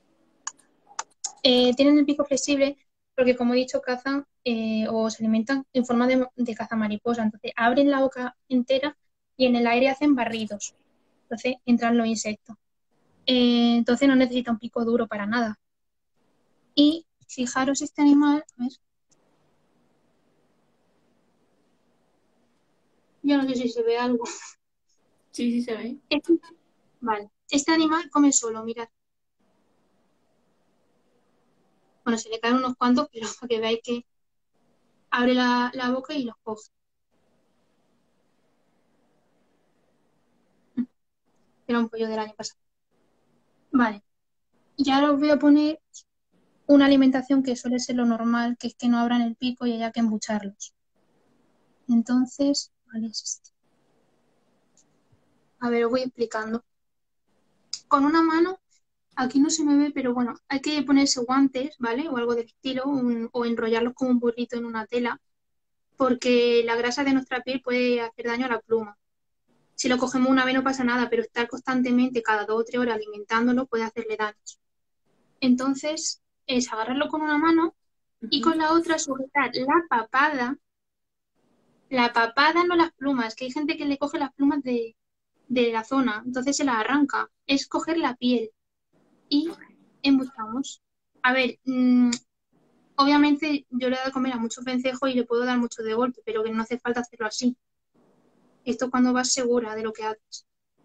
Eh, tienen el pico flexible porque, como he dicho, cazan eh, o se alimentan en forma de, de caza mariposa. Entonces, abren la boca entera y en el aire hacen barridos. Entonces, entran los insectos. Eh, entonces, no necesita un pico duro para nada. Y fijaros este animal, a ver, yo no sé si se ve algo.
Sí, sí se ve.
Este, vale, este animal come solo, mirad. Bueno, se le caen unos cuantos, pero para que veáis que abre la, la boca y los coge. Era un pollo del año pasado. Vale, y ahora os voy a poner una alimentación que suele ser lo normal, que es que no abran el pico y haya que embucharlos. Entonces, ¿cuál es este? A ver, os voy explicando. Con una mano, aquí no se me ve, pero bueno, hay que ponerse guantes, ¿vale? O algo del estilo, un- o enrollarlos como un burrito en una tela, porque la grasa de nuestra piel puede hacer daño a la pluma. Si lo cogemos una vez no pasa nada, pero estar constantemente cada dos o tres horas alimentándolo puede hacerle daño. Entonces, es agarrarlo con una mano y
Ujú.
con la otra sujetar la papada, la papada, no las plumas, que hay gente que le coge las plumas de, de la zona, entonces se las arranca. Es coger la piel y embuchamos. A ver, mmm, obviamente yo le he dado de comer a muchos vencejos y le puedo dar mucho de golpe, pero que no hace falta hacerlo así. Esto cuando vas segura de lo que haces.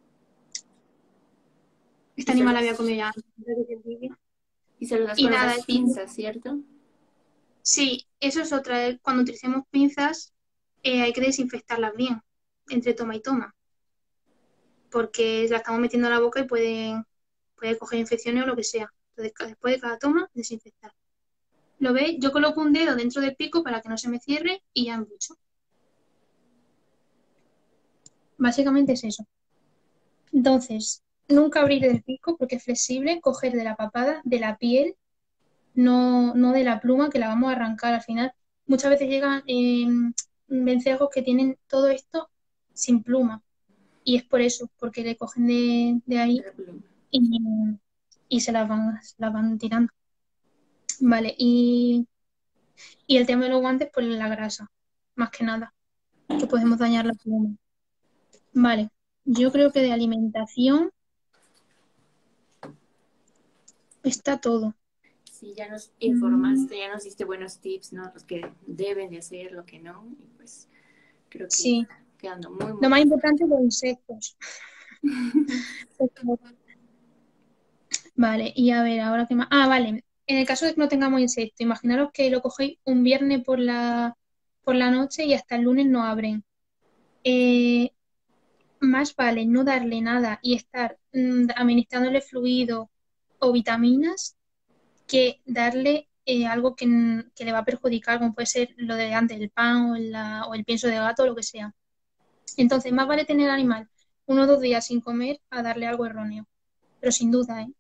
Este
Y se
animal había
los,
comido ya antes.
y se los das
Y
con
nada,
esas pinzas, ¿cierto?
sí, eso es otra. eh, Cuando utilicemos pinzas, eh, hay que desinfectarlas bien, entre toma y toma, porque la estamos metiendo a la boca y puede, puede coger infecciones o lo que sea. Entonces, ca- después de cada toma, desinfectar. ¿Lo veis? Yo coloco un dedo dentro del pico para que no se me cierre y ya embucho. Básicamente es eso. Entonces, nunca abrir el pico porque es flexible, coger de la papada, de la piel, no, no de la pluma que la vamos a arrancar al final. Muchas veces llegan eh, vencejos que tienen todo esto sin pluma. y es por eso, porque le cogen de, de ahí y, y se las van, se las van tirando. Vale, y, y el tema de los guantes, pues la grasa, más que nada, que podemos dañar la pluma. Vale, yo creo que de alimentación está todo.
Sí, ya nos
Mm,
informaste, ya nos diste buenos tips, ¿no? Los que deben de hacer, lo que no, y pues creo que
sí,
está quedando muy,
lo
muy
más
claro.
importante los insectos. Vale, y a ver, ahora qué más. Ah, vale. En el caso de que no tengamos insecto, imaginaros que lo cogéis un viernes por la, por la noche y hasta el lunes no abren. Eh, Más vale no darle nada y estar mm, administrándole fluido o vitaminas que darle eh, algo que, n- que le va a perjudicar, como puede ser lo de antes, el pan o, la- o el pienso de gato o lo que sea. Entonces, más vale tener al animal uno o dos días sin comer a darle algo erróneo. Pero sin duda, ¿eh?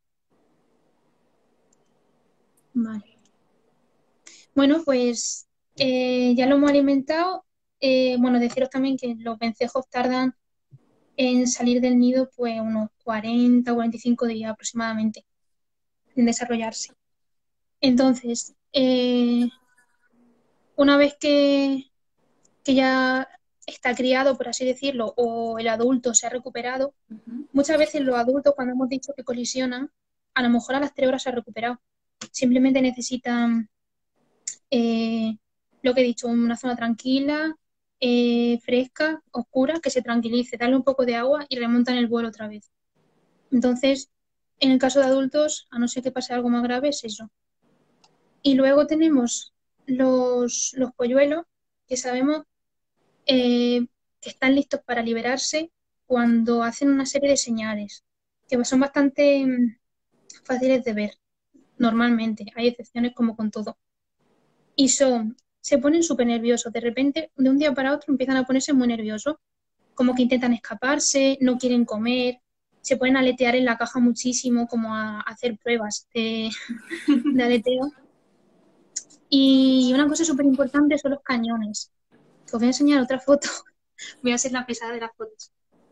Vale. Bueno, pues eh, ya lo hemos alimentado. Eh, bueno, deciros también que los vencejos tardan en salir del nido pues unos cuarenta o cuarenta y cinco días aproximadamente en desarrollarse. Entonces, eh, una vez que, que ya está criado, por así decirlo, o el adulto se ha recuperado,
Ujú.
muchas veces los adultos, cuando hemos dicho que colisionan, a lo mejor a las tres horas se ha recuperado. Simplemente necesitan eh, lo que he dicho, una zona tranquila, eh, fresca, oscura, que se tranquilice, darle un poco de agua y remontan el vuelo otra vez. Entonces, en el caso de adultos, a no ser que pase algo más grave, es eso. Y luego tenemos los, los polluelos, que sabemos eh, que están listos para liberarse cuando hacen una serie de señales, que son bastante mm, fáciles de ver normalmente. Hay excepciones como con todo. Y son, se ponen súper nerviosos. De repente, de un día para otro, empiezan a ponerse muy nerviosos, como que intentan escaparse, no quieren comer, se pueden aletear en la caja muchísimo, como a, a hacer pruebas de, de aleteo. Y una cosa súper importante son los cañones. Que os voy a enseñar otra foto. Voy a hacer la pesada de las fotos.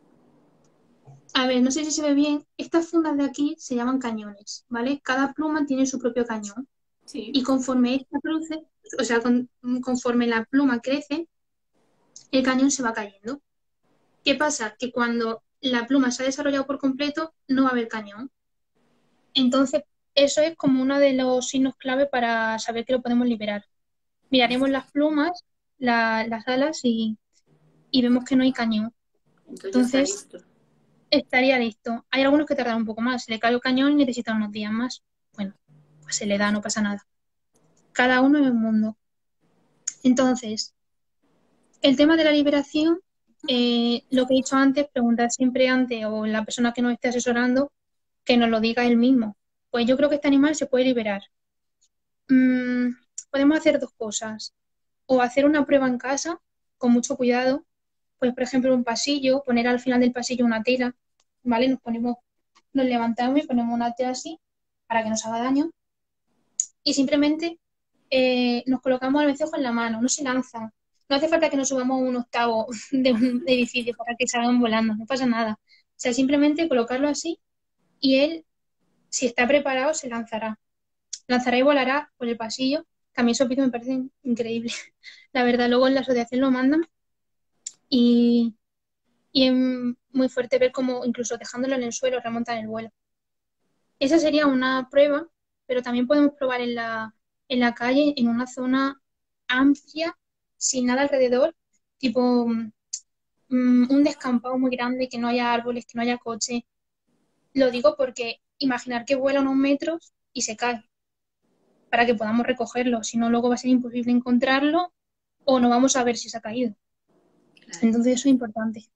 A ver, no sé si se ve bien. Estas fundas de aquí se llaman cañones, ¿vale? Cada pluma tiene su propio cañón.
Sí,
Y conforme esta produce, o sea, con- conforme la pluma crece, el cañón se va cayendo. ¿Qué pasa? Que cuando la pluma se ha desarrollado por completo, no va a haber cañón. Entonces, eso es como uno de los signos clave para saber que lo podemos liberar. Miraremos las plumas, la- las alas y, y vemos que no hay cañón.
entonces ya está
Entonces,
listo.
estaría listo. Hay algunos que tardan un poco más. Se le cae el cañón y necesita unos días más. Bueno, pues se le da, no pasa nada. Cada uno en un mundo. Entonces, el tema de la liberación, eh, lo que he dicho antes, preguntar siempre antes o la persona que nos esté asesorando que nos lo diga él mismo. Pues yo creo que este animal se puede liberar. Mm, Podemos hacer dos cosas. O hacer una prueba en casa con mucho cuidado. Pues, por ejemplo, un pasillo, poner al final del pasillo una tela, ¿vale? Nos ponemos, nos levantamos y ponemos una tela así para que nos haga daño. Y simplemente eh, nos colocamos al vencejo en la mano, no se lanzan. No hace falta que nos subamos a un octavo de un edificio para que salgan volando, no pasa nada. O sea, simplemente colocarlo así y él, si está preparado, se lanzará. Lanzará y volará por el pasillo. También esos vídeos me parecen increíbles. La verdad, luego en la asociación lo mandan y, y es muy fuerte ver cómo incluso dejándolo en el suelo remontan el vuelo. Esa sería una prueba, pero también podemos probar en la, en la calle, en una zona amplia, sin nada alrededor, tipo mm, un descampado muy grande, que no haya árboles, que no haya coche. Lo digo porque imaginar que vuela unos metros y se cae para que podamos recogerlo, si no luego va a ser imposible encontrarlo o no vamos a ver si se ha caído.
Claro.
Entonces eso es importante.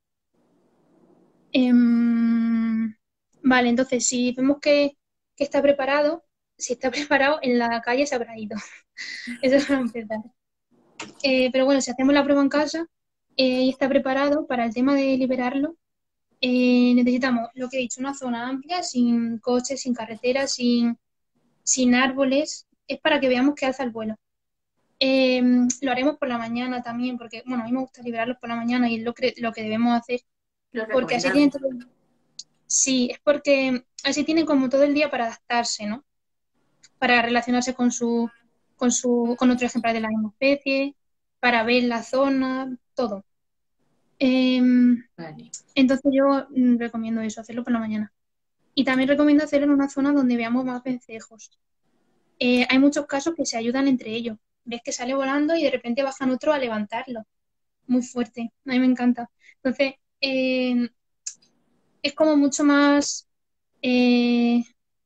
Em, vale, entonces si vemos que, que está preparado, si está preparado, en la calle se habrá ido. Eso es para empezar. Eh, pero bueno, si hacemos la prueba en casa eh, y está preparado para el tema de liberarlo, eh, necesitamos, lo que he dicho, una zona amplia, sin coches, sin carreteras, sin, sin árboles. Es para que veamos que alza el vuelo. Eh, lo haremos por la mañana también, porque bueno, a mí me gusta liberarlos por la mañana y es lo que, lo que debemos hacer.
Lo
porque así
recomendado.
tienen todo el... Sí, es porque así tienen como todo el día para adaptarse, ¿no? Para relacionarse con su, con su, con otro ejemplar de la misma especie, para ver la zona, todo. Em,
Vale.
entonces yo mm, recomiendo eso, hacerlo por la mañana. Y también recomiendo hacerlo en una zona donde veamos más vencejos. Eh, hay muchos casos que se ayudan entre ellos. Ves que sale volando y de repente bajan otros a levantarlo. Muy fuerte. A mí me encanta. Entonces, eh, es como mucho más, eh,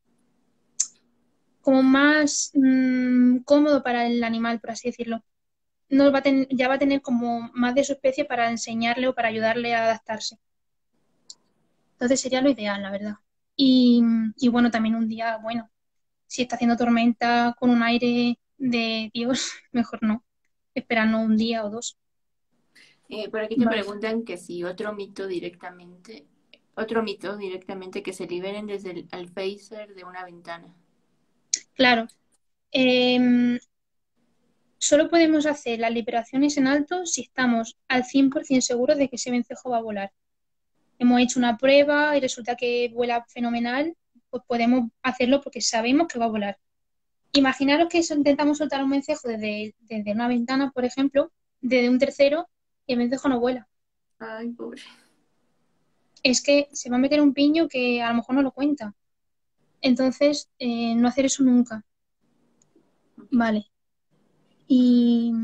como más mm, cómodo para el animal, por así decirlo. No va a ten- ya va a tener como más de su especie para enseñarle o para ayudarle a adaptarse. Entonces sería lo ideal, la verdad. Y, y bueno, también un día, bueno, si está haciendo tormenta con un aire de Dios, mejor no. Esperando un día o dos.
Eh, por aquí te
Vale.
preguntan que si otro mito directamente, otro mito directamente que se liberen desde el alféizar de una ventana.
Claro. Em, solo podemos hacer las liberaciones en alto si estamos al cien por ciento seguros de que ese vencejo va a volar. Hemos hecho una prueba y resulta que vuela fenomenal, pues podemos hacerlo porque sabemos que va a volar. Imaginaros que eso, intentamos soltar un vencejo desde, desde una ventana, por ejemplo, desde un tercero, y el vencejo no vuela.
Ay, pobre.
Es que se va a meter un piño que a lo mejor no lo cuenta. Entonces, eh, no hacer eso nunca. Vale. Y,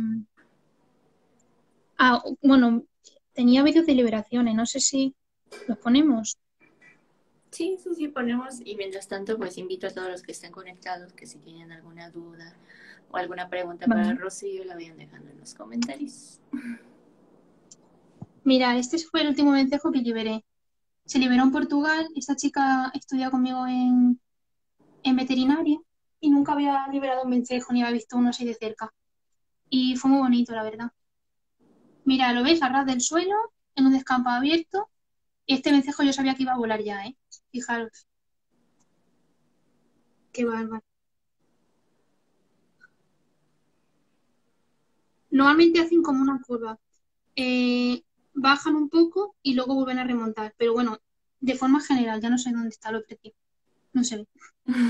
ah, bueno, tenía vídeos de liberaciones, no sé si los ponemos.
Sí, sí, sí, ponemos. Y mientras tanto, pues invito a todos los que estén conectados que si tienen alguna duda o alguna pregunta para
Vale.
Rocío, la vayan dejando en los comentarios.
Mira, este fue el último vencejo que liberé. Se liberó en Portugal, esta chica estudia conmigo en, en veterinaria y nunca había liberado un vencejo ni había visto uno así de cerca. Y fue muy bonito, la verdad. Mira, lo ves a ras del suelo, en un descampado abierto. Y este vencejo yo sabía que iba a volar ya, ¿eh? Fijaros, qué bárbaro. Normalmente hacen como una curva. Eh, bajan un poco y luego vuelven a remontar. Pero bueno, de forma general, ya no sé dónde está lo preciso. No se ve.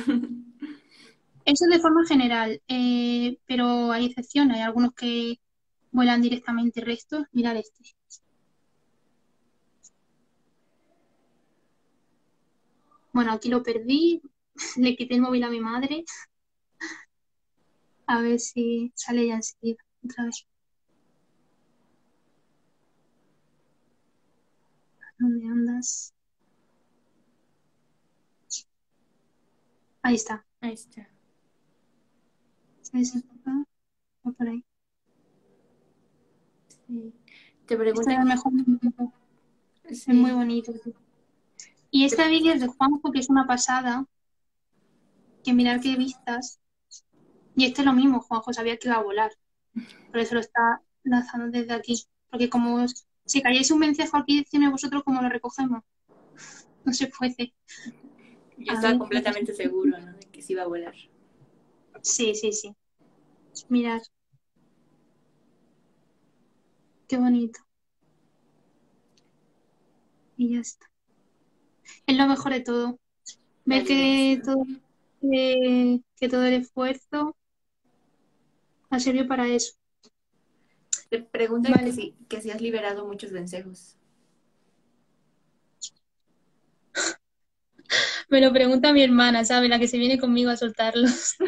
Eso de forma general, eh, pero hay excepciones. Hay algunos que vuelan directamente restos. Mirad este. Bueno, aquí lo perdí. Le quité el móvil a mi madre. A ver si sale ya enseguida. Otra vez. ¿Dónde andas? Ahí está.
Ahí está.
¿Sabes? Va por ahí.
Sí. Te
Este es el
preguntan,
mejor momento. Es muy
sí.
bonito. Y
Te-
este vídeo es de Juanjo, que es una pasada. Que mirar qué vistas. Y este es lo mismo. Juanjo sabía que iba a volar. Por eso lo está lanzando desde aquí. Porque como os- si cayese un vencejo aquí, decime vosotros cómo lo recogemos. No se puede.
Yo
A
estaba
ver.
completamente seguro, ¿no? De que se iba a volar.
Sí, sí, sí. Mirad. Qué bonito. Y ya está. Es lo mejor de todo.
La
Ver que
liberación.
todo, que, que todo el esfuerzo ha servido para eso.
Te preguntan que
Vale.
si, que si has liberado muchos vencejos.
Me lo pregunta mi hermana, ¿sabe? La que se viene conmigo a soltarlos.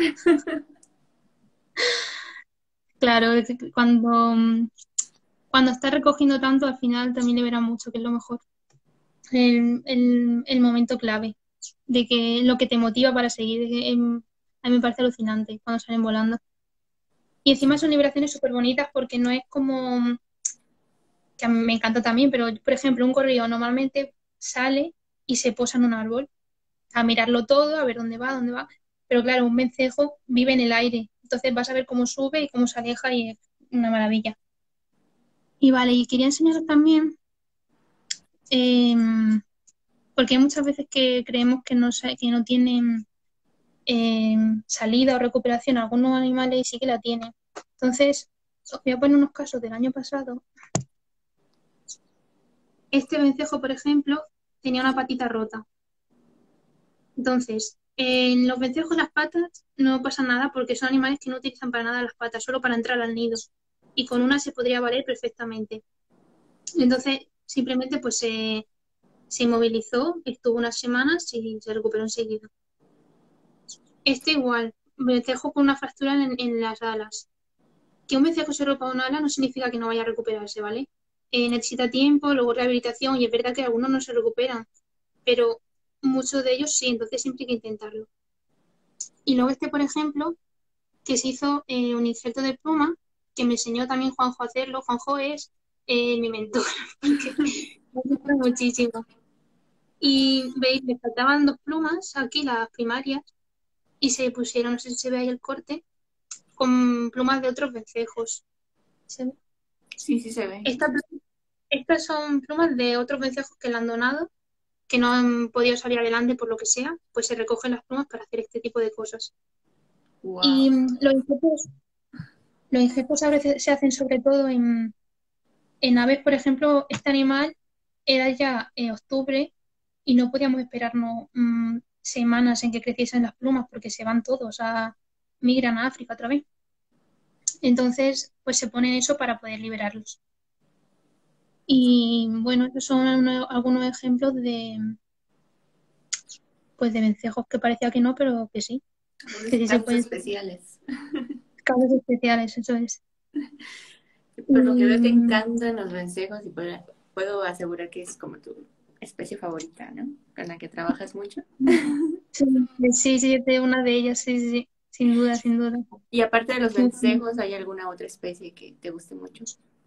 Claro, es que cuando, cuando está recogiendo tanto, al final también le verá mucho, que es lo mejor. El, el, el momento clave de que lo que te motiva para seguir. em, a mí me parece alucinante cuando salen volando. Y encima son liberaciones súper bonitas porque no es como, que a mí me encanta también, pero por ejemplo, un correo normalmente sale y se posa en un árbol a mirarlo todo, a ver dónde va, dónde va. Pero claro, un vencejo vive en el aire, entonces vas a ver cómo sube y cómo se aleja y es una maravilla. Y vale, y quería enseñaros también, eh, porque hay muchas veces que creemos que no, sa- que no tienen eh, salida o recuperación algunos animales y sí que la tienen. Entonces, os voy a poner unos casos del año pasado. este vencejo, por ejemplo, tenía una patita rota. Entonces, en los vencejos las patas no pasa nada porque son animales que no utilizan para nada las patas, solo para entrar al nido. Y con una se podría valer perfectamente. Entonces, simplemente pues se, se inmovilizó, estuvo unas semanas y se recuperó enseguida. Este igual, vencejo con una fractura en, en las alas. Que un vencejo se rompa una ala no significa que no vaya a recuperarse, ¿vale? Eh, necesita tiempo, luego rehabilitación y es verdad que algunos no se recuperan, pero muchos de ellos sí, entonces siempre hay que intentarlo. Y luego este, por ejemplo, que se hizo eh, un injerto de pluma, que me enseñó también Juanjo a hacerlo. Juanjo es eh, mi mentor, porque me gusta muchísimo. Y veis, me faltaban dos plumas, aquí las primarias, y se pusieron, no sé si se ve ahí el corte, con plumas de otros vencejos. ¿Se ve?
Sí, sí se ve.
Esta- estas son plumas de otros vencejos que le han donado, que no han podido salir adelante por lo que sea, pues se recogen las plumas para hacer este tipo de cosas.
Wow.
Y mm, los injertos, los injertos a veces se hacen sobre todo en, en aves, por ejemplo, este animal era ya en octubre y no podíamos esperarnos mm, semanas en que creciesen las plumas porque se van todos a migran a África otra vez. Entonces, pues se ponen eso para poder liberarlos. Y bueno, esos son uno- algunos ejemplos de pues de vencejos que parecía que no, pero que sí, que sí se
Casos
pueden,
especiales.
casos especiales, eso es.
Por lo que veo te
Y
encantan los vencejos y puedo, puedo asegurar que es como tu especie favorita, ¿no? Con la que trabajas mucho.
sí, sí, sí, de una de ellas, sí, sí, sí, sin duda, sin duda.
Y aparte de los
Sí.
vencejos, ¿hay alguna otra especie que te guste mucho?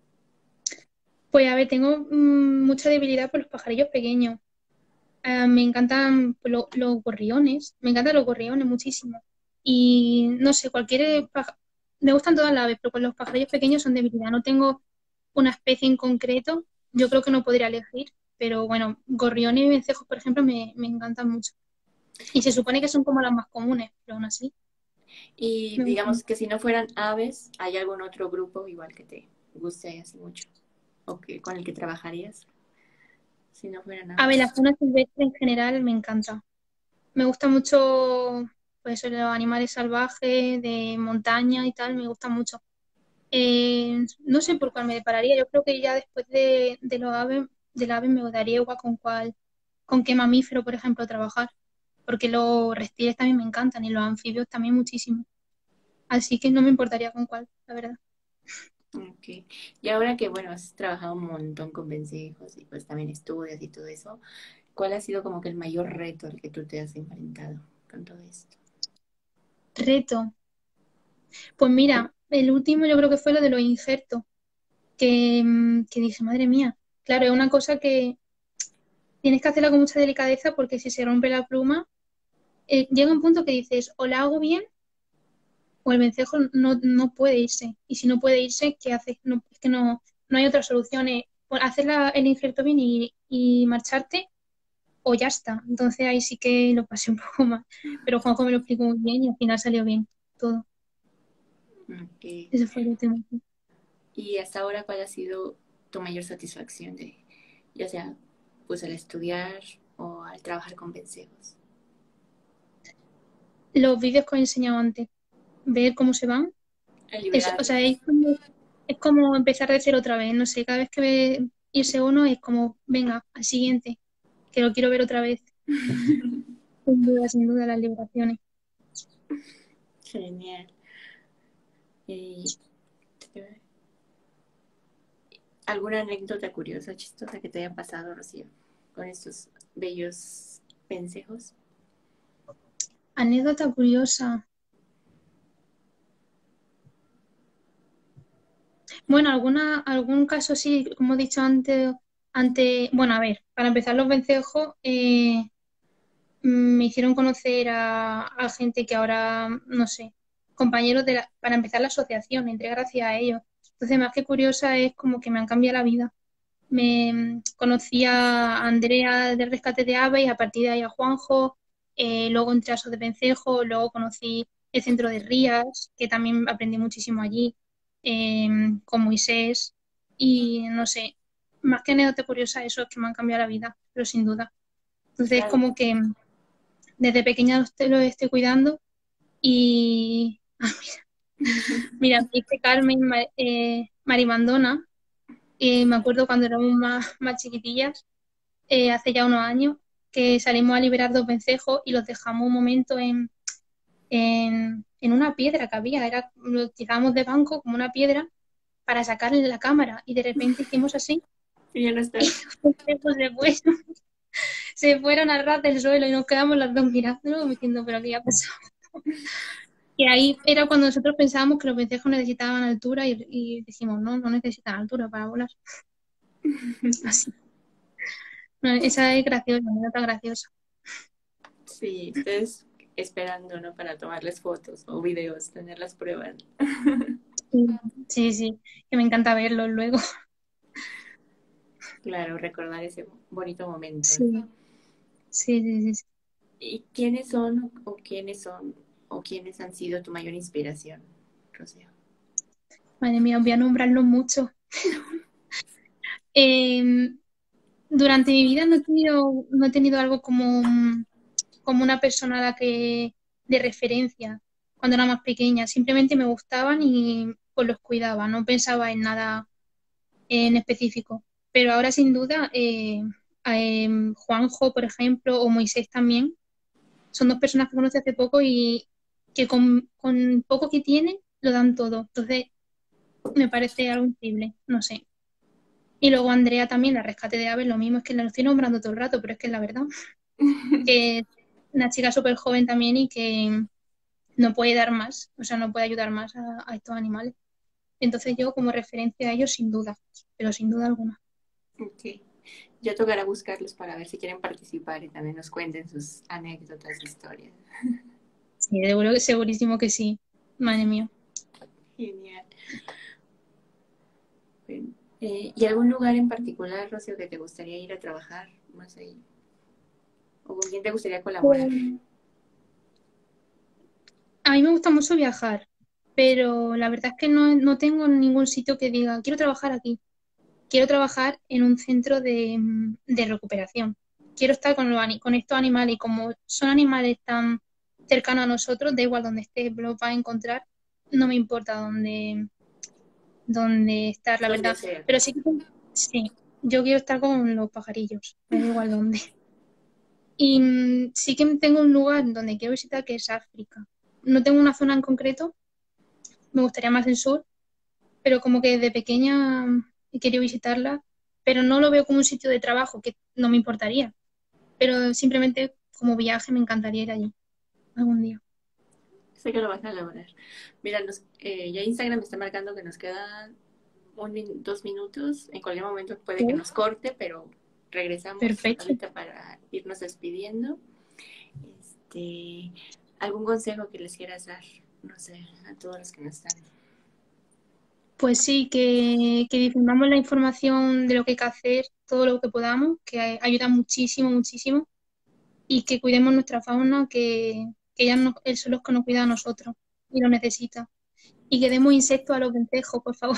Pues a ver, tengo mm, mucha debilidad por los pajarillos pequeños. Ah, me encantan pues, lo- los gorriones, me encantan los gorriones muchísimo. Y no sé, cualquier paja- me gustan todas las aves, pero con los pajarillos pequeños son debilidad. No tengo una especie en concreto, yo creo que no podría elegir, pero bueno, gorriones y vencejos, por ejemplo, me, me encantan mucho. Y se supone que son como las más comunes, pero aún así,
Y
me gustan.
digamos que si no fueran aves, ¿hay algún otro grupo igual que te guste así mucho? ¿O que con el que trabajarías si no fueran
A ver, la
aves?
fauna silvestre en general me encanta. Me gusta mucho, pues, los animales salvajes, de montaña y tal, me gustan mucho. Eh, no sé por cuál me depararía. Yo creo que ya después de, de los aves, del ave me daría igual con cuál, con qué mamífero, por ejemplo, trabajar. Porque los reptiles también me encantan y los anfibios también muchísimo. Así que no me importaría con cuál, la verdad.
Ok. Y ahora que, bueno, has trabajado un montón con vencejos y pues también estudias y todo eso, ¿cuál ha sido como que el mayor reto al que tú te has enfrentado con todo esto?
Reto. Pues mira, el último yo creo que fue lo de los injertos, que, mm, que dije, madre mía, claro, es una cosa que tienes que hacerla con mucha delicadeza porque si se rompe la pluma, eh, llega un punto que dices, o la hago bien o el vencejo no, no puede irse. Y si no puede irse, ¿qué haces? No, es que no, no hay otra solución. Es hacer la- el injerto bien y, y marcharte o ya está. Entonces ahí sí que lo pasé un poco más. Pero Juanjo me lo explicó muy bien y al final salió bien todo.
Ok.
Ese fue el último.
Y hasta ahora, ¿cuál ha sido tu mayor satisfacción de, ya sea, pues al estudiar o al trabajar con vencejos?
Los vídeos que os he enseñado antes, ver cómo se van.
El
Es, o sea,
liberarlos.
es como, es como empezar de cero otra vez. No sé, cada vez que ve irse uno es como, venga, al siguiente, que lo quiero ver otra vez. Sin duda, sin duda, las liberaciones.
Genial. Y, ¿alguna anécdota curiosa, chistosa que te haya pasado, Rocío, con estos bellos vencejos?
Anécdota curiosa. Bueno, alguna, algún caso sí, como he dicho antes, antes, bueno, a ver, para empezar los vencejos eh, me hicieron conocer a, a gente que ahora, no sé, compañeros de la, para empezar la asociación, entré gracias a ellos. Entonces, más que curiosa es como que me han cambiado la vida. Me mm, conocí a Andrea del Rescate de Aves y a partir de ahí a Juanjo, eh, luego entré a Sos de Vencejo, luego conocí el centro de Rías, que también aprendí muchísimo allí, eh, con Moisés y no sé, más que anécdota curiosa, eso es que me han cambiado la vida, pero sin duda. Entonces
Claro.
es como que desde pequeña los, los estoy cuidando y... Ah, mira, mira, me dice Carmen eh, Marimandona, y me acuerdo cuando éramos más, más chiquitillas, eh, hace ya unos años, que salimos a liberar dos vencejos y los dejamos un momento en, en, en una piedra que había, era, lo tirábamos de banco como una piedra para sacarle la cámara y de repente hicimos así
Y ya no
y
estás.
los vencejos se fueron, se fueron a ras del suelo y nos quedamos las dos mirando diciendo, pero ¿qué ha pasado? Y ahí era cuando nosotros pensábamos que los vencejos necesitaban altura y, y dijimos, no, no necesitan altura para volar. Así. No, esa es graciosa, no tan graciosa.
Sí, ustedes esperando, ¿no? Para tomarles fotos o videos, tener las pruebas.
Sí, sí, sí, que me encanta verlos luego.
Claro, recordar ese bonito momento,
Sí,
¿no?
sí, sí, sí, sí.
¿Y quiénes son o quiénes son o quiénes han sido tu mayor inspiración, Rocío?
Madre mía, voy a nombrarlos mucho. Eh, durante mi vida no he tenido, no he tenido algo como, como una persona a la que de referencia cuando era más pequeña. Simplemente me gustaban y pues los cuidaba, no pensaba en nada en específico. Pero ahora sin duda, eh, eh, Juanjo, por ejemplo, o Moisés también, son dos personas que conocí hace poco y que con, con poco que tienen lo dan todo. Entonces me parece algo increíble, no sé. Y luego Andrea también, la rescate de aves, lo mismo, es que la estoy nombrando todo el rato, pero es que es la verdad. Que es una chica súper joven también y que no puede dar más, o sea, no puede ayudar más a, a estos animales. Entonces yo como referencia a ellos sin duda, pero sin duda alguna.
Ok. Ya tocará buscarlos para ver si quieren participar y también nos cuenten sus anécdotas, historias.
Sí, seguro, segurísimo que sí. Madre mía.
Genial. Bueno, eh, ¿y algún lugar en particular, Rocío, que te gustaría ir a trabajar más ahí? ¿O con quién te gustaría colaborar?
Pues, a mí me gusta mucho viajar, pero la verdad es que no, no tengo ningún sitio que diga, quiero trabajar aquí. Quiero trabajar en un centro de, de recuperación. Quiero estar con, los, con estos animales y como son animales tan cercanos a nosotros, da igual donde esté, los va a encontrar, no me importa dónde, dónde estar, la
Donde
verdad.
sea.
Pero sí que sí, yo quiero estar con los pajarillos, me da igual dónde. Y mm, sí que tengo un lugar donde quiero visitar que es África. No tengo una zona en concreto, me gustaría más el sur, pero como que desde pequeña he querido visitarla, pero no lo veo como un sitio de trabajo, que no me importaría, pero simplemente como viaje me encantaría ir allí algún día.
Sé que lo vas a lograr. Mira, nos, eh, ya Instagram me está marcando que nos quedan un min dos minutos. En cualquier momento puede que
Oh,
nos corte, pero regresamos
perfecto.
ahorita para irnos despidiendo. Este, ¿algún consejo que les quieras dar? No sé, a todos los que nos están.
Pues sí, que, que difundamos la información de lo que hay que hacer, todo lo que podamos, que ayuda muchísimo, muchísimo, y que cuidemos nuestra fauna, que, que ella nos, él son los que nos cuida a nosotros y lo necesita. Y que demos insectos a los vencejos, por favor.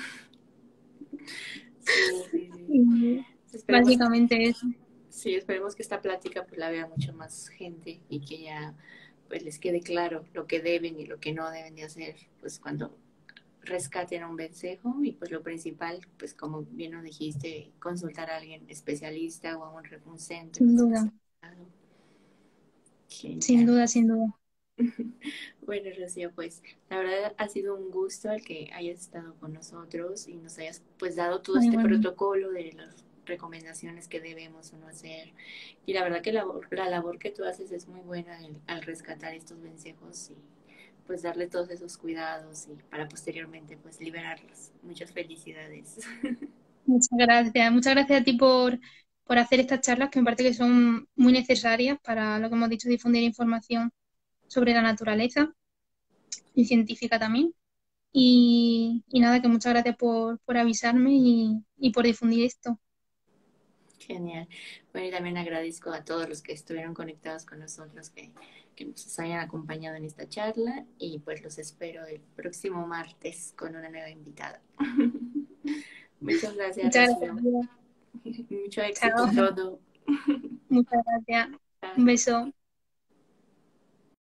Sí, sí,
Y
sí. Esperemos,
básicamente eso.
sí, esperemos que esta plática pues la vea mucho más gente y que ya pues les quede claro lo que deben y lo que no deben de hacer pues cuando rescaten a un vencejo y pues lo principal pues como bien nos dijiste consultar a alguien especialista o a un, un centro
Sin duda,
especializado.
sin
Genial.
duda, sin duda.
Bueno, Rocío, pues la verdad ha sido un gusto el que hayas estado con nosotros y nos hayas pues dado todo
Ah,
este
igualmente.
protocolo de las recomendaciones que debemos o no hacer. Y la verdad que la, la labor que tú haces es muy buena el, al rescatar estos vencejos y pues darle todos esos cuidados y para posteriormente pues liberarlos. Muchas felicidades.
Muchas gracias. Muchas gracias a ti por, por hacer estas charlas que me parece que son muy necesarias para lo que hemos dicho, difundir información sobre la naturaleza y científica también. Y, y nada, que muchas gracias por, por avisarme y, y por difundir esto.
Genial. Bueno, y también agradezco a todos los que estuvieron conectados con nosotros, que, que nos hayan acompañado en esta charla y pues los espero el próximo martes con una nueva invitada. Muchas gracias,
Muchas
Rocío.
gracias.
Mucho éxito
Chao.
en todo.
Muchas gracias. Un
Chao.
beso.